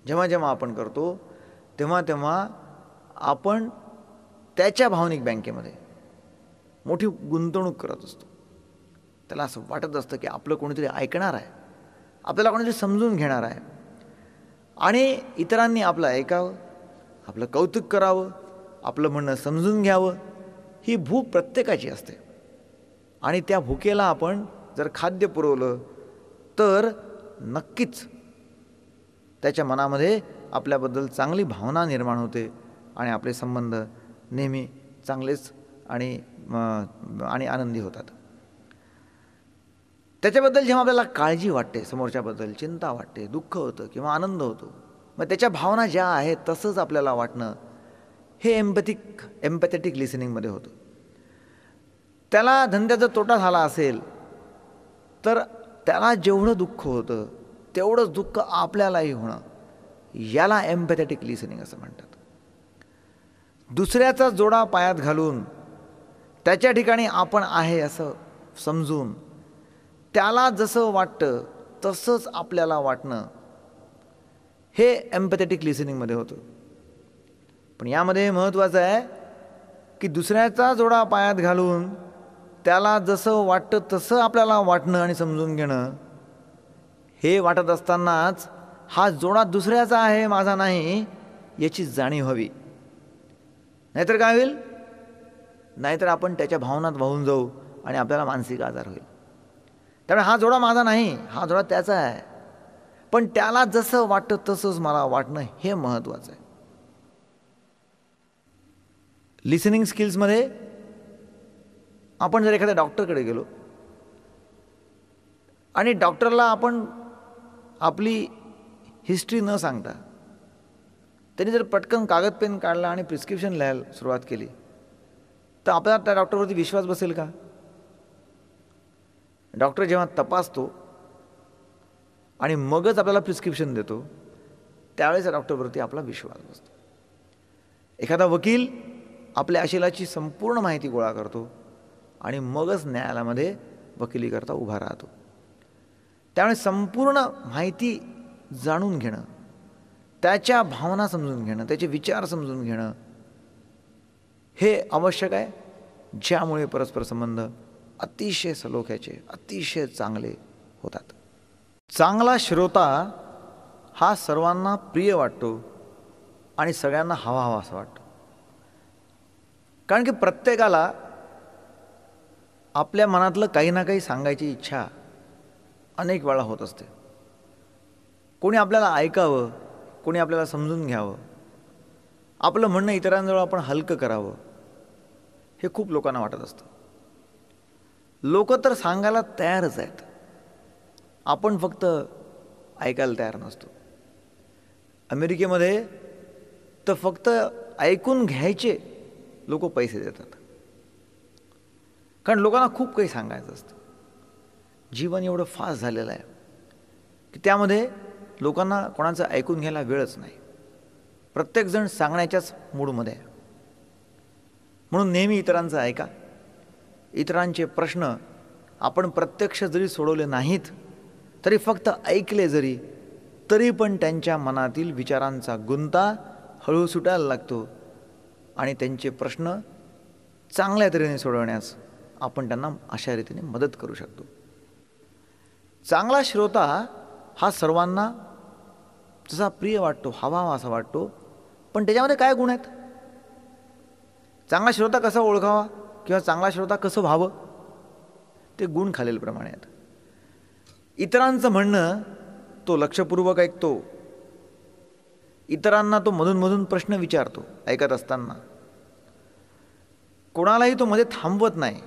[SPEAKER 1] जेव्हा जेव्हा आपण करतो तेव्हा तेव्हा आपण त्याच्या भावनिक बँकेमध्ये मोठी गुंतवणूक करत असतो. त्याला असं वाटत असतं की आपलं कोणीतरी ऐकणार आहे, आपल्याला कोणीतरी समजून घेणार आहे आणि इतरांनी आपलं ऐकावं, आपलं कौतुक करावं, आपलं म्हणणं समजून घ्यावं. ही भूक प्रत्येकाची असते आणि त्या भुकेला आपण जर खाद्य पुरवलं तर नक्कीच त्याच्या मनामध्ये आपल्याबद्दल चांगली भावना निर्माण होते आणि आपले संबंध नेहमी चांगलेच आणि आनंदी होतात. त्याच्याबद्दल जेव्हा आपल्याला काळजी वाटते, समोरच्याबद्दल चिंता वाटते, दुःख होतं किंवा आनंद होतो, मग त्याच्या भावना ज्या आहेत तसंच आपल्याला वाटणं हे एम्पॅथेटिक लिसनिंगमध्ये होतं. त्याला धंद्याचा तोटा झाला असेल तर त्याला जेवढं दुःख होतं तेवढंच दुःख आपल्यालाही होणं, याला एम्पॅथेटिक लिसनिंग असं म्हणतात. दुसऱ्याचा जोडा पायात घालून त्याच्या ठिकाणी आपण आहे असं समजून त्याला जसं वाटतं तसंच आपल्याला वाटणं हे एम्पॅथेटिक लिसनिंगमध्ये होतं. पण यामध्ये महत्त्वाचं आहे की दुसऱ्याचा जोडा पायात घालून त्याला जसं वाटतं तसं आपल्याला वाटणं आणि समजून घेणं, हे वाटत असतानाच हा जोडा दुसऱ्याचा आहे, माझा नाही, याची जाणीव हवी. नाहीतर काय होईल, नाहीतर आपण त्याच्या भावनात वाहून जाऊ आणि आपल्याला मानसिक आजार होईल. त्यामुळे हा जोडा माझा नाही, हा जोडा त्याचा आहे, पण त्याला जसं वाटतं तसंच मला वाटणं हे महत्त्वाचं आहे. लिसनिंग स्किल्समध्ये आपण जर एखाद्या डॉक्टरकडे गेलो आणि डॉक्टरला आपण आपली हिस्ट्री न सांगता त्यांनी जर पटकन कागद पेन काढला आणि प्रिस्क्रिप्शन लिहायला सुरुवात केली तर आपल्याला त्या डॉक्टरवरती विश्वास बसेल का? डॉक्टर जेव्हा तपासतो आणि मगच आपल्याला प्रिस्क्रिप्शन देतो त्यावेळेस डॉक्टरवरती आपला विश्वास बसतो. एखादा वकील आपल्या अशिलाची संपूर्ण माहिती गोळा करतो आणि मगच न्यायालयामध्ये वकिलीकरता उभा राहतो. त्यामुळे संपूर्ण माहिती जाणून घेणं, त्याच्या भावना समजून घेणं, त्याचे विचार समजून घेणं हे आवश्यक आहे, ज्यामुळे परस्पर संबंध अतिशय सलोख्याचे, अतिशय चांगले होतात. चांगला श्रोता हा सर्वांना प्रिय वाटतो आणि सगळ्यांना हवा असं वाटतं. कारण की प्रत्येकाला आपल्या मनातलं काही ना काही सांगायची इच्छा अनेक वेळा होत असते. कोणी आपल्याला ऐकावं, कोणी आपल्याला समजून घ्यावं, आपलं म्हणणं इतरांजवळ आपण हलकं करावं, हे खूप लोकांना वाटत असतं. लोक तर सांगायला तयारच आहेत, आपण फक्त ऐकायला तयार नसतो. अमेरिकेमध्ये तर फक्त ऐकून घ्यायचे लोक पैसे देतात, कारण लोकांना खूप काही सांगायचं असतं. जीवन एवढं फास्ट झालेलं आहे की त्यामध्ये लोकांना कोणाचं ऐकून घ्यायला वेळच नाही. प्रत्येकजण सांगण्याच्याच मूडमध्ये आहे. म्हणून नेहमी इतरांचं ऐका. इतरांचे प्रश्न आपण प्रत्यक्ष जरी सोडवले नाहीत तरी फक्त ऐकले जरी, तरी पण त्यांच्या मनातील विचारांचा गुंता हळू सुटायला लागतो आणि त्यांचे प्रश्न चांगल्या तऱ्हेने सोडवण्यास आपण त्यांना अशा रीतीने मदत करू शकतो. चांगला श्रोता हा सर्वांना जसा प्रिय वाटतो, हवा असा वाटतो, पण त्याच्यामध्ये काय गुण आहेत? चांगला श्रोता कसा ओळखावा किंवा चांगला श्रोता कसं व्हावं, ते गुण खालीलप्रमाणे आहेत. इतरांचं म्हणणं तो लक्षपूर्वक ऐकतो. इतरांना तो मधून प्रश्न विचारतो ऐकत असताना. कोणालाही तो मध्ये थांबवत नाही.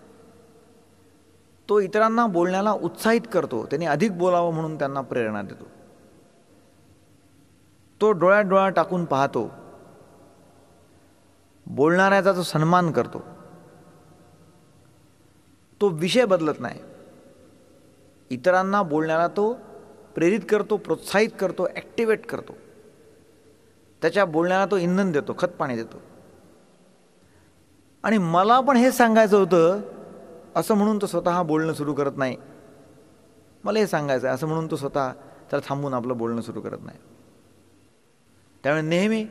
[SPEAKER 1] तो इतरांना बोलण्याला उत्साहित करतो, त्याने अधिक बोलावं म्हणून त्यांना प्रेरणा देतो. तो डोळ्यात डोळा टाकून पाहतो. बोलणाऱ्याचा तो सन्मान करतो. तो विषय बदलत नाही. इतरांना बोलण्याला तो प्रेरित करतो, प्रोत्साहित करतो, ॲक्टिवेट करतो. त्याच्या बोलण्याला तो इंधन देतो, खतपाणी देतो. आणि मला पण हे सांगायचं होतं असं म्हणून तो स्वतः बोलणं सुरू करत नाही. मला हे सांगायचं आहे असं म्हणून तो स्वतः त्याला थांबून आपलं बोलणं सुरू करत नाही. त्यामुळे नेहमी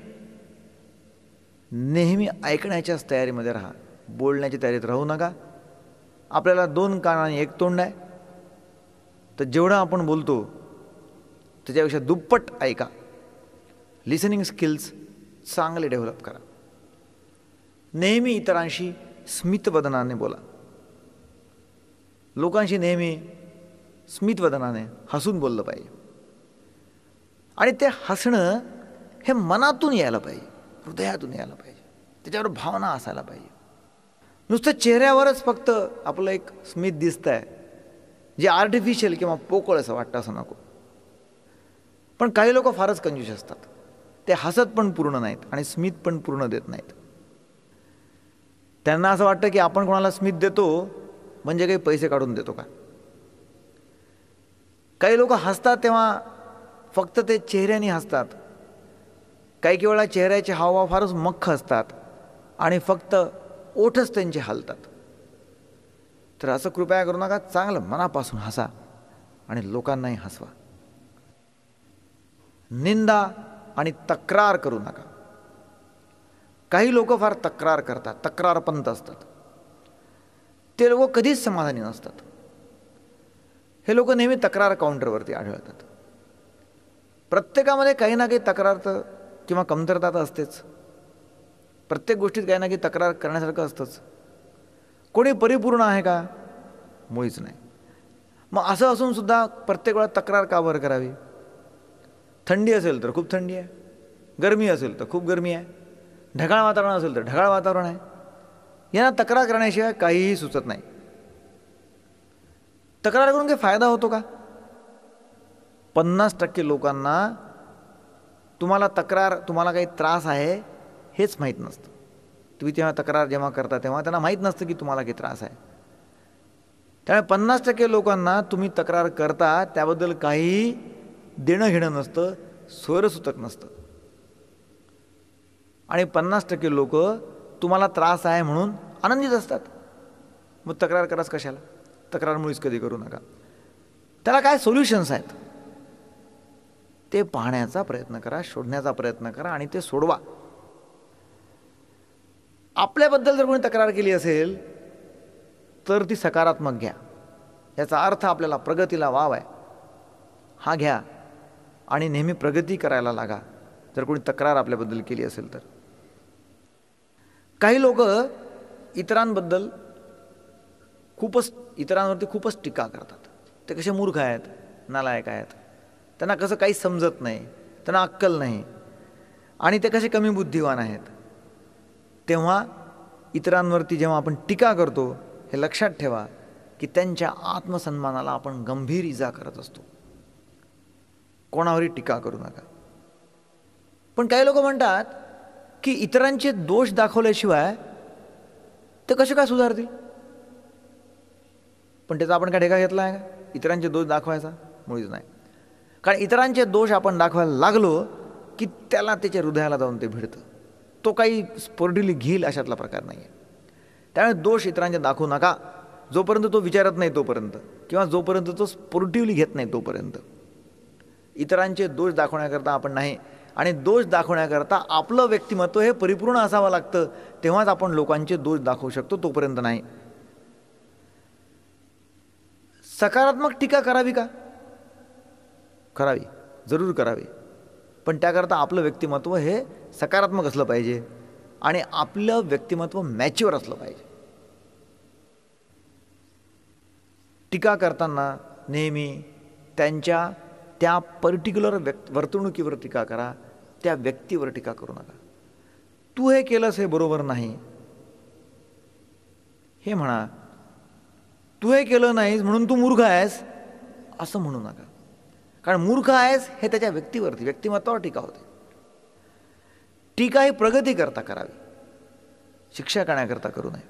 [SPEAKER 1] नेहमी ऐकण्याच्याच तयारीमध्ये राहा, बोलण्याची तयारीत राहू नका. आपल्याला 2 कान आणि 1 तोंड आहे, तर जेवढं आपण बोलतो त्याच्यापेक्षा दुप्पट ऐका. लिसनिंग स्किल्स चांगले डेव्हलप करा. नेहमी इतरांशी स्मितवदनाने बोला. लोकांशी नेहमी स्मितवदनाने हसून बोललं पाहिजे. आणि ते हसणं हे मनातून यायला पाहिजे, हृदयातून यायला पाहिजे, त्याच्यावर भावना असायला पाहिजे. नुसतं चेहऱ्यावरच फक्त आपलं एक स्मित दिसतं आहे, जे आर्टिफिशियल किंवा पोकळ असं वाटतं, असं नको. पण काही लोक फारच कंजूस असतात. ते हसत पण पूर्ण नाहीत आणि स्मित पण पूर्ण देत नाहीत. त्यांना असं वाटतं की आपण कोणाला स्मित देतो म्हणजे काही पैसे काढून देतो का. काही लोक हसतात तेव्हा फक्त ते चेहऱ्याने हसतात. काही वेळा चेहऱ्याचे हावभाव फारच मख्ख असतात आणि फक्त ओठच त्यांचे हलतात. तर असं कृपया करू नका. चांगलं मनापासून हसा आणि लोकांनाही हसवा. निंदा आणि तक्रार करू नका. काही लोक फार तक्रार करतात, तक्रारपंत असतात. ते लोक कधीच समाधानी नसतात. हे लोक नेहमी तक्रार काउंटरवरती आढळतात. प्रत्येकामध्ये काही ना काही तक्रार तर किंवा कमतरता तर असतेच. प्रत्येक गोष्टीत काही ना काही तक्रार करण्यासारखं असतंच. कोणी परिपूर्ण आहे का? मुळीच नाही. मग असं असून सुद्धा प्रत्येक वेळा तक्रार का बरं करावी? थंडी असेल तर खूप थंडी आहे, गरमी असेल तर खूप गरमी आहे, ढगाळ वातावरण असेल तर ढगाळ वातावरण आहे. यांना तक्रार करण्याशिवाय काहीही सुचत नाही. तक्रार करून काही फायदा होतो का? 50% लोकांना तुम्हाला काही त्रास आहे हेच माहीत नसतं. तुम्ही तेव्हा तक्रार जेव्हा करता तेव्हा त्यांना माहीत नसतं की तुम्हाला काही त्रास आहे. त्यामुळे 50% लोकांना तुम्ही तक्रार करता त्याबद्दल काही देणं घेणं नसतं, स्वैरसूतक नसतं. आणि 50% लोक तुम्हाला त्रास आहे म्हणून आनंदित असतात. मग तक्रार कराच कशाला? तक्रार मुळीच कधी करू नका. त्याला काय सोल्युशन्स आहेत ते पाहण्याचा प्रयत्न करा, शोधण्याचा प्रयत्न करा आणि ते सोडवा. आपल्याबद्दल जर कोणी तक्रार केली असेल तर ती सकारात्मक घ्या. याचा अर्थ आपल्याला प्रगतीला वाव आहे हा घ्या आणि नेहमी प्रगती करायला लागा जर कोणी तक्रार आपल्याबद्दल केली असेल तर. काही लोक इतरांवरती खूपच टीका करतात. ते कसे मूर्ख आहेत, नालायक आहेत, त्यांना कसं काही समजत नाही, त्यांना अक्कल नाही आणि ते कसे कमी बुद्धिवान आहेत. तेव्हा इतरांवरती जेव्हा आपण टीका करतो हे लक्षात ठेवा की त्यांच्या आत्मसन्मानाला आपण गंभीर इजा करत असतो. कोणावरही टीका करू नका. पण काही लोक म्हणतात की इतरांचे दोष दाखवल्याशिवाय ते कसे काय सुधारतील. पण त्याचा आपण काय ठेका घेतला आहे का इतरांचे दोष दाखवायचा? मुळीच नाही. कारण इतरांचे दोष आपण दाखवायला लागलो की त्याला त्याच्या हृदयाला जाऊन ते भिडतं. तो काही स्पोर्टिवली घेईल अशातला प्रकार नाही आहे. त्यामुळे दोष इतरांचे दाखवू नका जोपर्यंत तो विचारत नाही तोपर्यंत, किंवा जोपर्यंत तो स्पोर्टिवली घेत नाही तोपर्यंत. इतरांचे दोष दाखवण्याकरता आपण नाही, आणि दोष दाखवण्याकरता आपलं व्यक्तिमत्व हे परिपूर्ण असावं लागतं, तेव्हाच आपण लोकांचे दोष दाखवू शकतो, तोपर्यंत नाही. सकारात्मक टीका करावी का? करावी, जरूर करावी. पण त्याकरता आपलं व्यक्तिमत्व हे सकारात्मक असलं पाहिजे आणि आपलं व्यक्तिमत्व मॅच्युअर असलं पाहिजे. टीका करताना नेहमी त्यांच्या त्या पर्टिक्युलर वर्तणुकीवर टीका करा, त्या व्यक्तीवर टीका करू नका. तू हे केलंस हे बरोबर नाही हे म्हणा. तू हे केलं नाहीस म्हणून तू मूर्ख आहेस असं म्हणू नका. कारण मूर्ख आहेस हे त्याच्या व्यक्तीवरती, व्यक्तिमत्वावर टीका होते. टीका ही प्रगती करता करावी, शिक्षा करण्याकरता करू नये.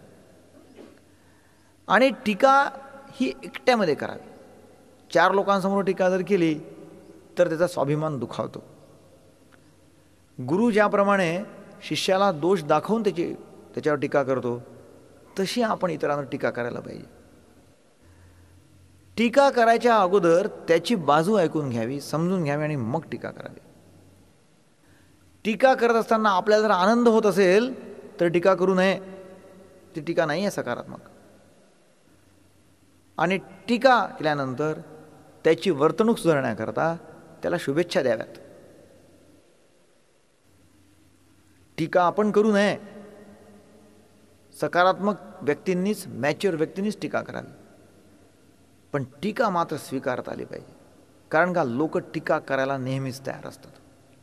[SPEAKER 1] आणि टीका ही एकट्यामध्ये करावी. 4 लोकांसमोर टीका जर केली तर त्याचा स्वाभिमान दुखावतो. गुरु ज्याप्रमाणे शिष्याला दोष दाखवून त्याच्यावर टीका करतो, तशी आपण इतरांवर टीका करायला पाहिजे. टीका करायच्या अगोदर त्याची बाजू ऐकून घ्यावी, समजून घ्यावी आणि मग टीका करावी. टीका करत असताना आपल्याला जर आनंद होत असेल तर टीका करू नये, ती टीका नाही आहे सकारात्मक. आणि टीका केल्यानंतर त्याची वर्तणूक सुधारण्याकरता त्याला शुभेच्छा द्याव्यात. टीका आपण करू नये. सकारात्मक व्यक्तींनीच, मॅच्युअर व्यक्तींनीच टीका करावी, पण टीका मात्र स्वीकारता आली पाहिजे. कारण का लोक टीका करायला नेहमीच तयार असतात.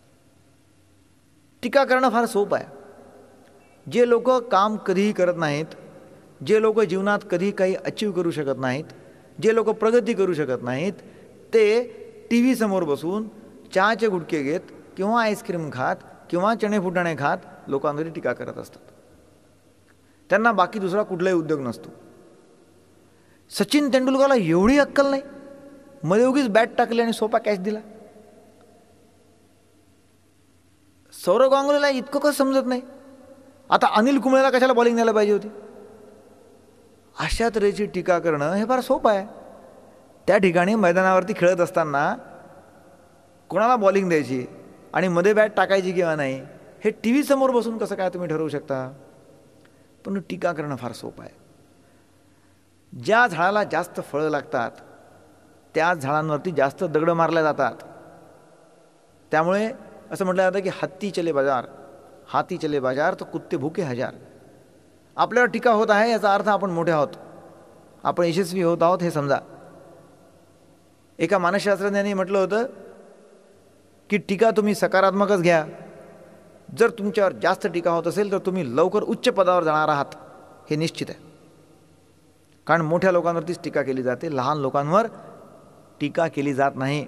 [SPEAKER 1] टीका करणं फार सोपं आहे. जे लोक काम कधीही करत नाहीत, जे लोक जीवनात कधी काही अचीव करू शकत नाहीत, जे लोक प्रगती करू शकत नाहीत, ते टी व्ही समोर बसून चहाचे गुटके घेत किंवा आईस्क्रीम खात किंवा चणे फुटाणे खात लोकांवरती टीका करत असतात. त्यांना बाकी दुसरा कुठलाही उद्योग नसतो. सचिन तेंडुलकरला एवढी अक्कल नाही, मध्ये उगीच बॅट टाकली आणि सोपा कॅच दिला. सौरव गांगुलीला इतकं कसं समजत नाही. आता अनिल कुंबळेला कशाला बॉलिंग द्यायला पाहिजे होती. अशा तऱ्हेची टीका करणं हे फार सोपं आहे. त्या ठिकाणी मैदानावरती खेळत असताना कोणाला बॉलिंग द्यायची आणि मध्ये बॅट टाकायची किंवा नाही हे टी व्ही समोर बसून कसं काय तुम्ही ठरवू शकता. पण टीका करणं फार सोपं आहे. ज्या झाडाला जास्त फळं लागतात त्याच झाडांवरती जास्त दगडं मारल्या जातात. त्यामुळे असं म्हटलं जातं की हत्ती चले बाजार, हाती चले बाजार तर कुत्ते भुके हजार. आपल्यावर टीका होत आहे याचा अर्थ आपण मोठे आहोत, आपण यशस्वी होत आहोत हे समजा. एका मानसशास्त्रज्ञांनी म्हटलं होतं की टीका तुम्ही सकारात्मकच घ्या. जर तुमच्यावर जास्त टीका होत असेल तर तुम्ही लवकर उच्च पदावर जाणार आहात हे निश्चित आहे. कारण मोठ्या लोकांवरतीच टीका केली जाते, लहान लोकांवर टीका केली जात नाही.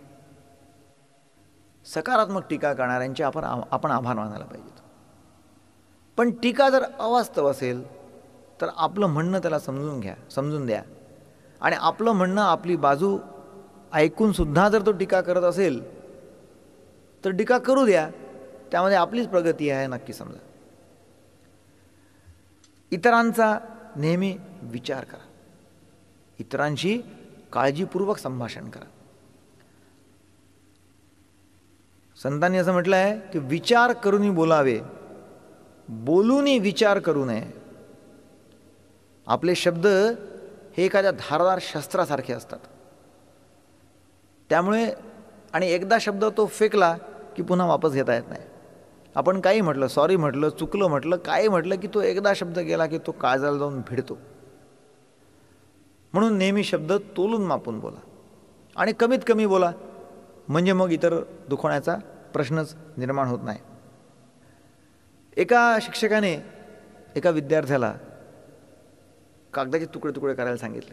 [SPEAKER 1] सकारात्मक टीका करणाऱ्यांचे आपण आभार मानायला पाहिजेत. पण टीका जर अवास्तव असेल तर आपलं म्हणणं त्याला समजून द्या. आणि आपलं म्हणणं, आपली बाजू ऐकून सुद्धा जर तो टीका करत असेल तर टीका करू द्या, त्यामध्ये आपलीच प्रगती आहे नक्की समजा. इतरांचा नेहमी विचार करा, इतरांशी काळजीपूर्वक संभाषण करा. संतांनी असं म्हटलं आहे की विचार करूनी बोलावे, बोलूनी विचार करू नये. आपले शब्द हे एखाद्या धारदार शस्त्रासारखे असतात. त्यामुळे आणि एकदा शब्द तो फेकला की पुन्हा वापस घेता येत नाही. आपण काही म्हटलं, सॉरी म्हटलं, चुकलं म्हटलं, काही म्हटलं की तो एकदा शब्द गेला की तो काळजाला जाऊन भिडतो. म्हणून नेहमी शब्द तोलून मापून बोला आणि कमीत कमी बोला, म्हणजे मग इतर दुखवण्याचा प्रश्नच निर्माण होत नाही. एका शिक्षकाने एका विद्यार्थ्याला कागदाचे तुकडे तुकडे करायला सांगितले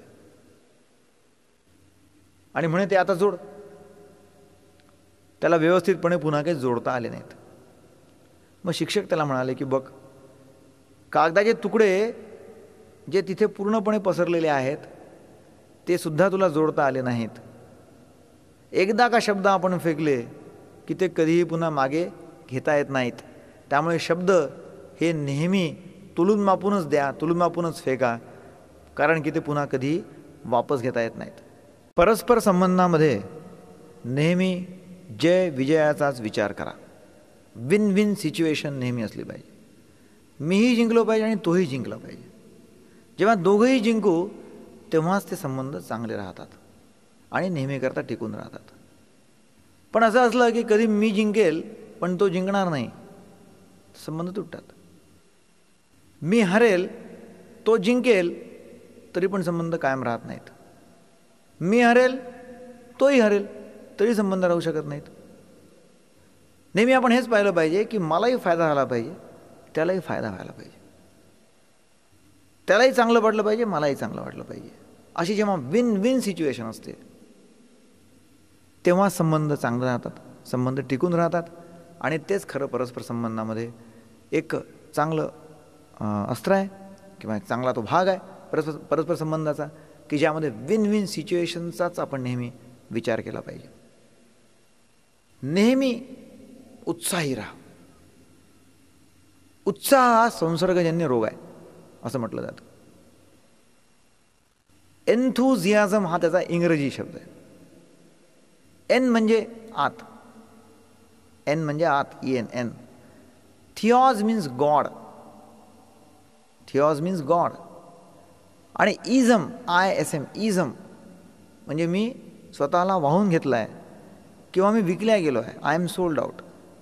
[SPEAKER 1] आणि म्हणे ते आता जोड. त्याला व्यवस्थितपणे पुन्हा काही जोडता आले नाहीत. मग शिक्षक त्याला म्हणाले की बघ, कागदाचे तुकडे जे तिथे पूर्णपणे पसरलेले आहेत ते सुद्धा तुला जोडता आले नाहीत. एकदा का शब्द आपण फेकले की ते कधीही पुन्हा मागे घेता येत नाहीत. त्यामुळे शब्द हे नेहमी तुलून मापूनच द्या, तुलून मापूनच फेका, कारण की ते पुन्हा कधी वापस घेता येत नाहीत. परस्पर संबंधामध्ये नेहमी जय विजयाचाच विचार करा. विन विन सिच्युएशन नेहमी असली पाहिजे. मीही जिंकलो पाहिजे आणि तोही जिंकला पाहिजे. जेव्हा दोघंही जिंकू तेव्हाच ते संबंध चांगले राहतात आणि नेहमीकरता टिकून राहतात. पण असं असलं की कधी मी जिंकेल पण तो जिंकणार नाही, संबंध तुटतात. मी हरेल, तो जिंकेल, तरी पण संबंध कायम राहत नाहीत. मी हरेल, तोही हरेल, तरी संबंध राहू शकत नाहीत. नेहमी आपण हेच पाहिलं पाहिजे की मलाही फायदा झाला पाहिजे, त्यालाही फायदा व्हायला पाहिजे, त्यालाही चांगलं वाटलं पाहिजे, मलाही चांगलं वाटलं पाहिजे. अशी जेव्हा विन विन सिच्युएशन असते तेव्हा संबंध चांगले राहतात, संबंध टिकून राहतात. आणि तेच खरं परस्पर संबंधामध्ये एक चांगलं अस्त्र आहे किंवा एक चांगला तो भाग आहे परस्पर संबंधाचा, की ज्यामध्ये विन विन सिच्युएशनचाच आपण नेहमी विचार केला पाहिजे. नेहमी उत्साही राहा. उत्साह हा संसर्गजन्य रोग आहे असं म्हटलं जातं. एन्थुझियाझम हा त्याचा इंग्रजी शब्द आहे. एन म्हणजे आत, एन म्हणजे आत, EN. Theos means god. Theos means god. आणि इझम, ISM, इझम म्हणजे मी स्वतःला वाहून घेतलं आहे किंवा मी विकल्या गेलो आहे. I am sold out.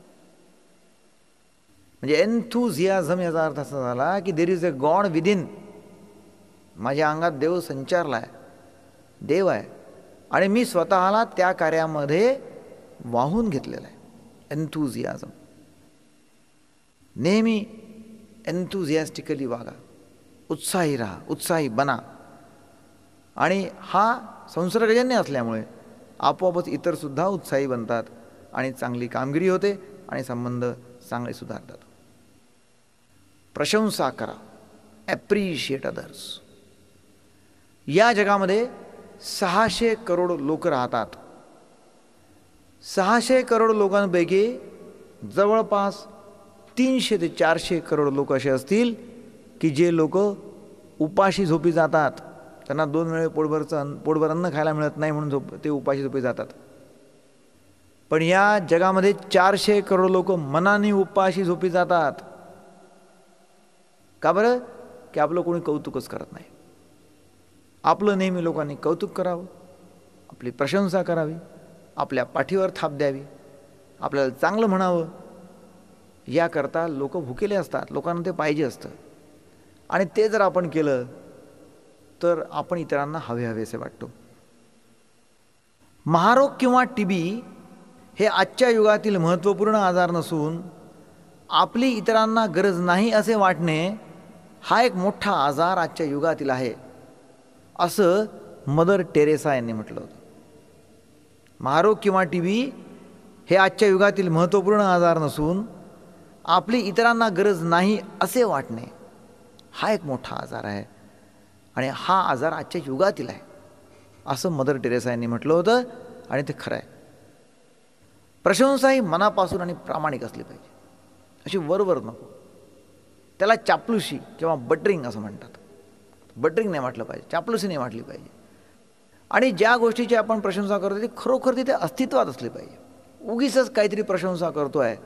[SPEAKER 1] म्हणजे एन्थुझियाझम याचा अर्थ असा झाला की there is a god within. माझ्या अंगात देव संचारला आहे, देव आहे आणि मी स्वतःला त्या कार्यामध्ये वाहून घेतलेलं आहे. एन्थुझियाझम. नेहमी एन्थुझियास्टिकली वागा, उत्साही राहा, उत्साही बना. आणि हा संसर्गजन्य असल्यामुळे आपोआपच इतरसुद्धा उत्साही बनतात आणि चांगली कामगिरी होते आणि संबंध चांगले सुधारतात. प्रशंसा करा, ॲप्रिशिएट अदर्स. या जगामध्ये 600 करोड लोक राहतात. 600 करोड लोकांपैकी जवळपास 300 ते 400 करोड लोक असे असतील की जे लोक उपाशी झोपी जातात. त्यांना 2 वेळे पोटभर अन्न खायला मिळत नाही म्हणून ते उपाशी झोपी जातात. पण या जगामध्ये 400 करोड लोक मनाने उपाशी झोपी जातात. का बरं? की आपलं कोणी कौतुकच करत नाही. आपलं नेहमी लोकांनी कौतुक करावं, आपली प्रशंसा करावी, आपल्या पाठीवर थाप द्यावी, आपल्याला चांगलं म्हणावं, याकरता लोक भुकेले असतात. लोकांना ते पाहिजे असतं. आणि ते जर आपण केलं तर आपण इतरांना हवेसे वाटतो. महारोग किंवा TB हे आजच्या युगातील महत्त्वपूर्ण आजार नसून आपली इतरांना गरज नाही असे वाटणे हा एक मोठा आजार आजच्या युगातील आहे, असं मदर टेरेसा यांनी म्हटलं होतं. महारोग किंवा TB हे आजच्या युगातील महत्त्वपूर्ण आजार नसून आपली इतरांना गरज नाही असे वाटणे हा एक मोठा आजार आहे आणि हा आजार आजच्या युगातील आहे, असं मदर टेरेसा यांनी म्हटलं होतं. आणि ते खरं आहे. प्रशंसा ही मनापासून आणि प्रामाणिक असली पाहिजे, अशी वरवर नको. त्याला चापलुशी किंवा बटरिंग असं म्हणतात. बटरिंग नाही वाटलं पाहिजे, चापलुसी नाही वाटली पाहिजे. आणि ज्या गोष्टीची आपण प्रशंसा करतो ती खरोखर तिथे अस्तित्वात असली पाहिजे. उगीचच काहीतरी प्रशंसा करतो आहे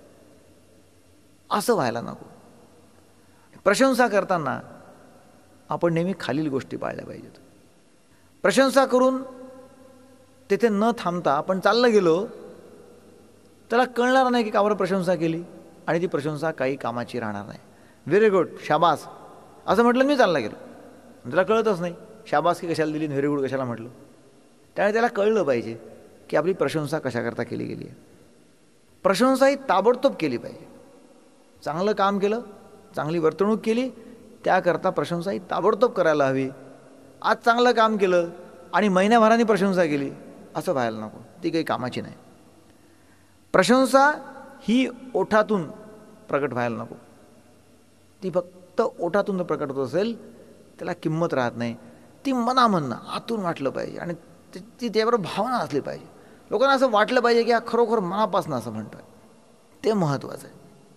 [SPEAKER 1] असं व्हायला नको. प्रशंसा करताना आपण नेहमी खालील गोष्टी पाळल्या पाहिजेत. प्रशंसा करून तेथे न थांबता आपण चाललं गेलो त्याला कळणार नाही की का बरं प्रशंसा केली आणि ती प्रशंसा काही कामाची राहणार नाही. व्हेरी गुड, शाबास असं म्हटलं मी चालला गेलो, त्याला कळतच नाही शाबास की कशाला दिली, व्हेरी गुड कशाला म्हटलं. त्यामुळे त्याला कळलं पाहिजे की आपली प्रशंसा कशाकरता केली गेली आहे. प्रशंसा ही ताबडतोब केली पाहिजे. चांगलं काम केलं, चांगली वर्तणूक केली, त्याकरता प्रशंसा ही ताबडतोब करायला हवी. आज चांगलं काम केलं आणि महिन्याभराने प्रशंसा केली असं व्हायला नको, ती काही कामाची नाही. प्रशंसा ही ओठातून प्रकट व्हायला नको. ती फक्त ओठातून प्रकट होत असेल त्याला किंमत राहत नाही. ती मनामधनं आतून वाटलं पाहिजे आणि ती त्याबरोबर भावना असली पाहिजे. लोकांना असं वाटलं पाहिजे की हा खरोखर मनापासून असं म्हणतोय, ते महत्त्वाचं आहे.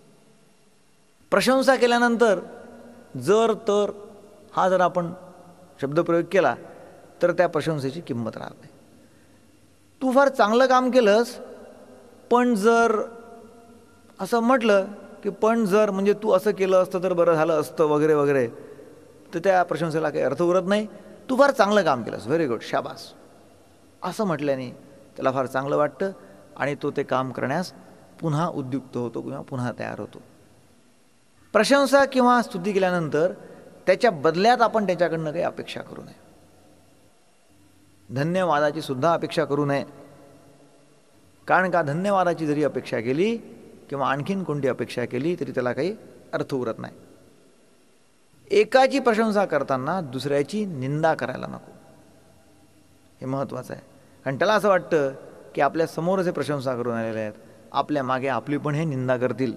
[SPEAKER 1] प्रशंसा केल्यानंतर जर तर हा जर आपण शब्दप्रयोग केला तर त्या प्रशंसेची किंमत राहत नाही. तू फार चांगलं काम केलंस पण जर असं म्हटलं की पण जर म्हणजे तू असं केलं असतं तर बरं झालं असतं वगैरे वगैरे, तर त्या प्रशंसेला काही अर्थ उरत नाही. तू फार चांगलं काम केलंस, व्हेरी गुड, शाबास असं म्हटल्याने त्याला फार चांगलं वाटतं आणि तो ते काम करण्यास पुन्हा उद्युक्त होतो किंवा पुन्हा तयार होतो. प्रशंसा किंवा स्तुती केल्यानंतर त्याच्या बदल्यात आपण त्याच्याकडनं काही अपेक्षा करू नये. धन्यवादाची सुद्धा अपेक्षा करू नये. कारण का धन्यवादाची जरी अपेक्षा केली किंवा आणखीन कोणती अपेक्षा केली तरी त्याला काही अर्थ उरत नाही. एकाची प्रशंसा करताना दुसऱ्याची निंदा करायला नको, हे महत्त्वाचं आहे. कारण त्याला असं वाटतं की आपल्या समोरच हे प्रशंसा करून आलेले आहेत, आपल्या मागे आपली पण हे निंदा करतील.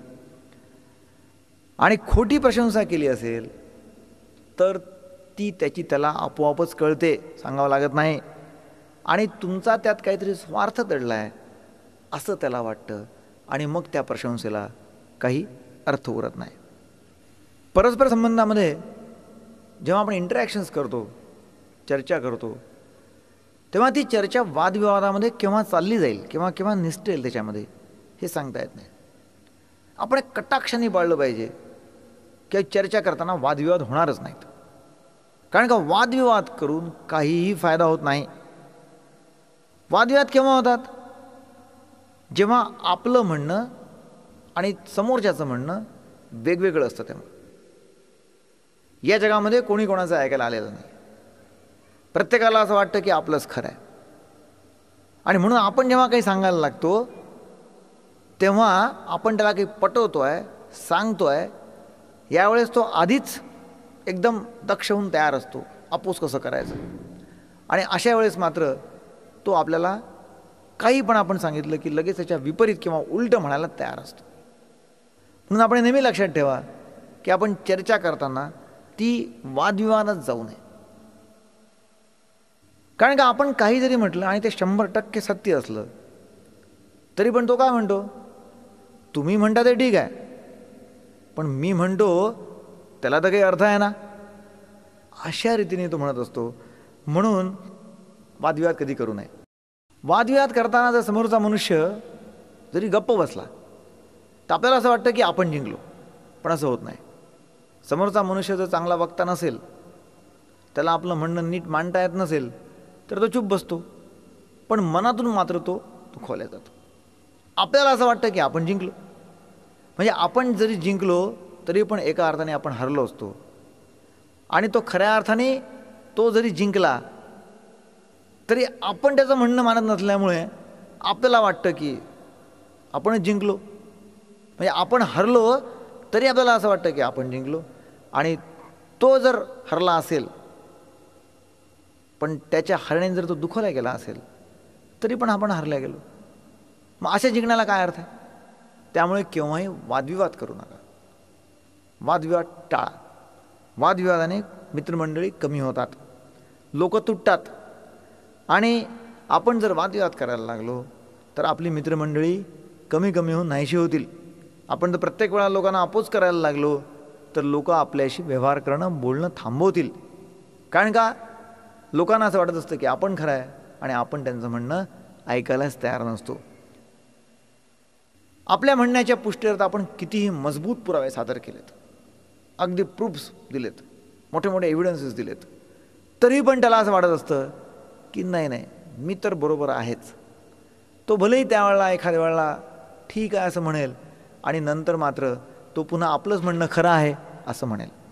[SPEAKER 1] आणि खोटी प्रशंसा केली असेल तर ती त्याला आपोआपच कळते, सांगावं लागत नाही. आणि तुमचा त्यात काहीतरी स्वार्थ दडला आहे असं त्याला वाटतं आणि मग त्या प्रशंसेला काही अर्थ उरत नाही. परस्पर संबंधामध्ये जेव्हा आपण इंटरॅक्शन्स करतो, चर्चा करतो, तेव्हा ती चर्चा वादविवादामध्ये केव्हा चालली जाईल किंवा केव्हा निसटेल त्याच्यामध्ये हे सांगता येत नाही. आपण एक कटाक्षाने पाळलं पाहिजे की चर्चा करताना वादविवाद होणारच नाहीत. कारण का वादविवाद करून काहीही फायदा होत नाही. वादविवाद केव्हा होतात? जेव्हा आपलं म्हणणं आणि समोरच्याचं म्हणणं वेगवेगळं असतं तेव्हा. या जगामध्ये कोणी कोणाचं ऐकायला आलेलं नाही. प्रत्येकाला असं वाटतं की आपलंच खरं आहे. आणि म्हणून आपण जेव्हा काही सांगायला लागतो तेव्हा आपण त्याला काही पटवतोय, सांगतोय, यावेळेस तो आधीच एकदम दक्ष होऊन तयार असतो अपोज कसं करायचं. आणि अशा वेळेस मात्र तो आपल्याला काही पण आपण सांगितलं की लगेच त्याच्या विपरीत किंवा उलटं म्हणायला तयार असतो. म्हणून आपण नेहमी लक्षात ठेवा की आपण चर्चा करताना ती वादविवादात जाऊ नये. कारण का आपण काही जरी म्हटलं आणि ते 100% सत्य असलं तरी पण तो काय म्हणतो, तुम्ही म्हणता ते ठीक आहे पण मी म्हणतो त्याला तर काही अर्थ आहे ना, अशा रीतीने तो म्हणत असतो. म्हणून वादविवाद कधी करू नये. वादविवाद करताना जर समोरचा मनुष्य जरी गप्प बसला तर आपल्याला असं वाटतं की आपण जिंकलो, पण असं होत नाही. समोरचा मनुष्य जर चांगला वक्ता नसेल, त्याला आपलं म्हणणं नीट मांडता येत नसेल तर तो चूप बसतो, पण मनातून मात्र तो दुखावला जातो. आपल्याला असं वाटतं की आपण जिंकलो. म्हणजे आपण जरी जिंकलो तरी पण एका अर्थाने आपण हरलो असतो. आणि तो खऱ्या अर्थाने तो जरी जिंकला तरी आपण त्याचं म्हणणं मानत नसल्यामुळे आपल्याला वाटतं की आपणच जिंकलो. म्हणजे आपण हरलो तरी आपल्याला असं वाटतं की आपण जिंकलो. आणि तो जर हरला असेल पण त्याच्या हरण्याने जर तो दुखावला गेला असेल तरी पण आपण हरल्या गेलो. मग अशा जिंकण्याला काय अर्थ आहे? त्यामुळे केव्हाही वादविवाद करू नका. वादविवाद टाळा. वादविवादाने मित्रमंडळी कमी होतात, लोक तुटतात. आणि आपण जर वादविवाद करायला लागलो तर आपली मित्रमंडळी कमी कमी होऊन नाहीशी होतील. आपण जर प्रत्येक वेळा लोकांना अपोज करायला लागलो तर लोक आपल्याशी व्यवहार करणं, बोलणं थांबवतील. कारण का लोकांना असं वाटत असतं की आपण खरं आहे आणि आपण त्यांचं म्हणणं ऐकायलाच तयार नसतो. आपल्या म्हणण्याच्या पुष्टीर्थ आपण कितीही मजबूत पुरावे सादर केलेत, अगदी प्रूफ्स दिलेत, मोठे मोठे एव्हिडन्सेस दिलेत, तरी पण त्याला असं वाटत असतं की नाही नाही मी तर बरोबर आहेच. तो भलेही त्यावेळेला एखाद्या वेळेला ठीक आहे असं म्हणेल आणि नंतर मात्र तो पुन्हा आपलंच म्हणणं खरं आहे असं म्हणेल.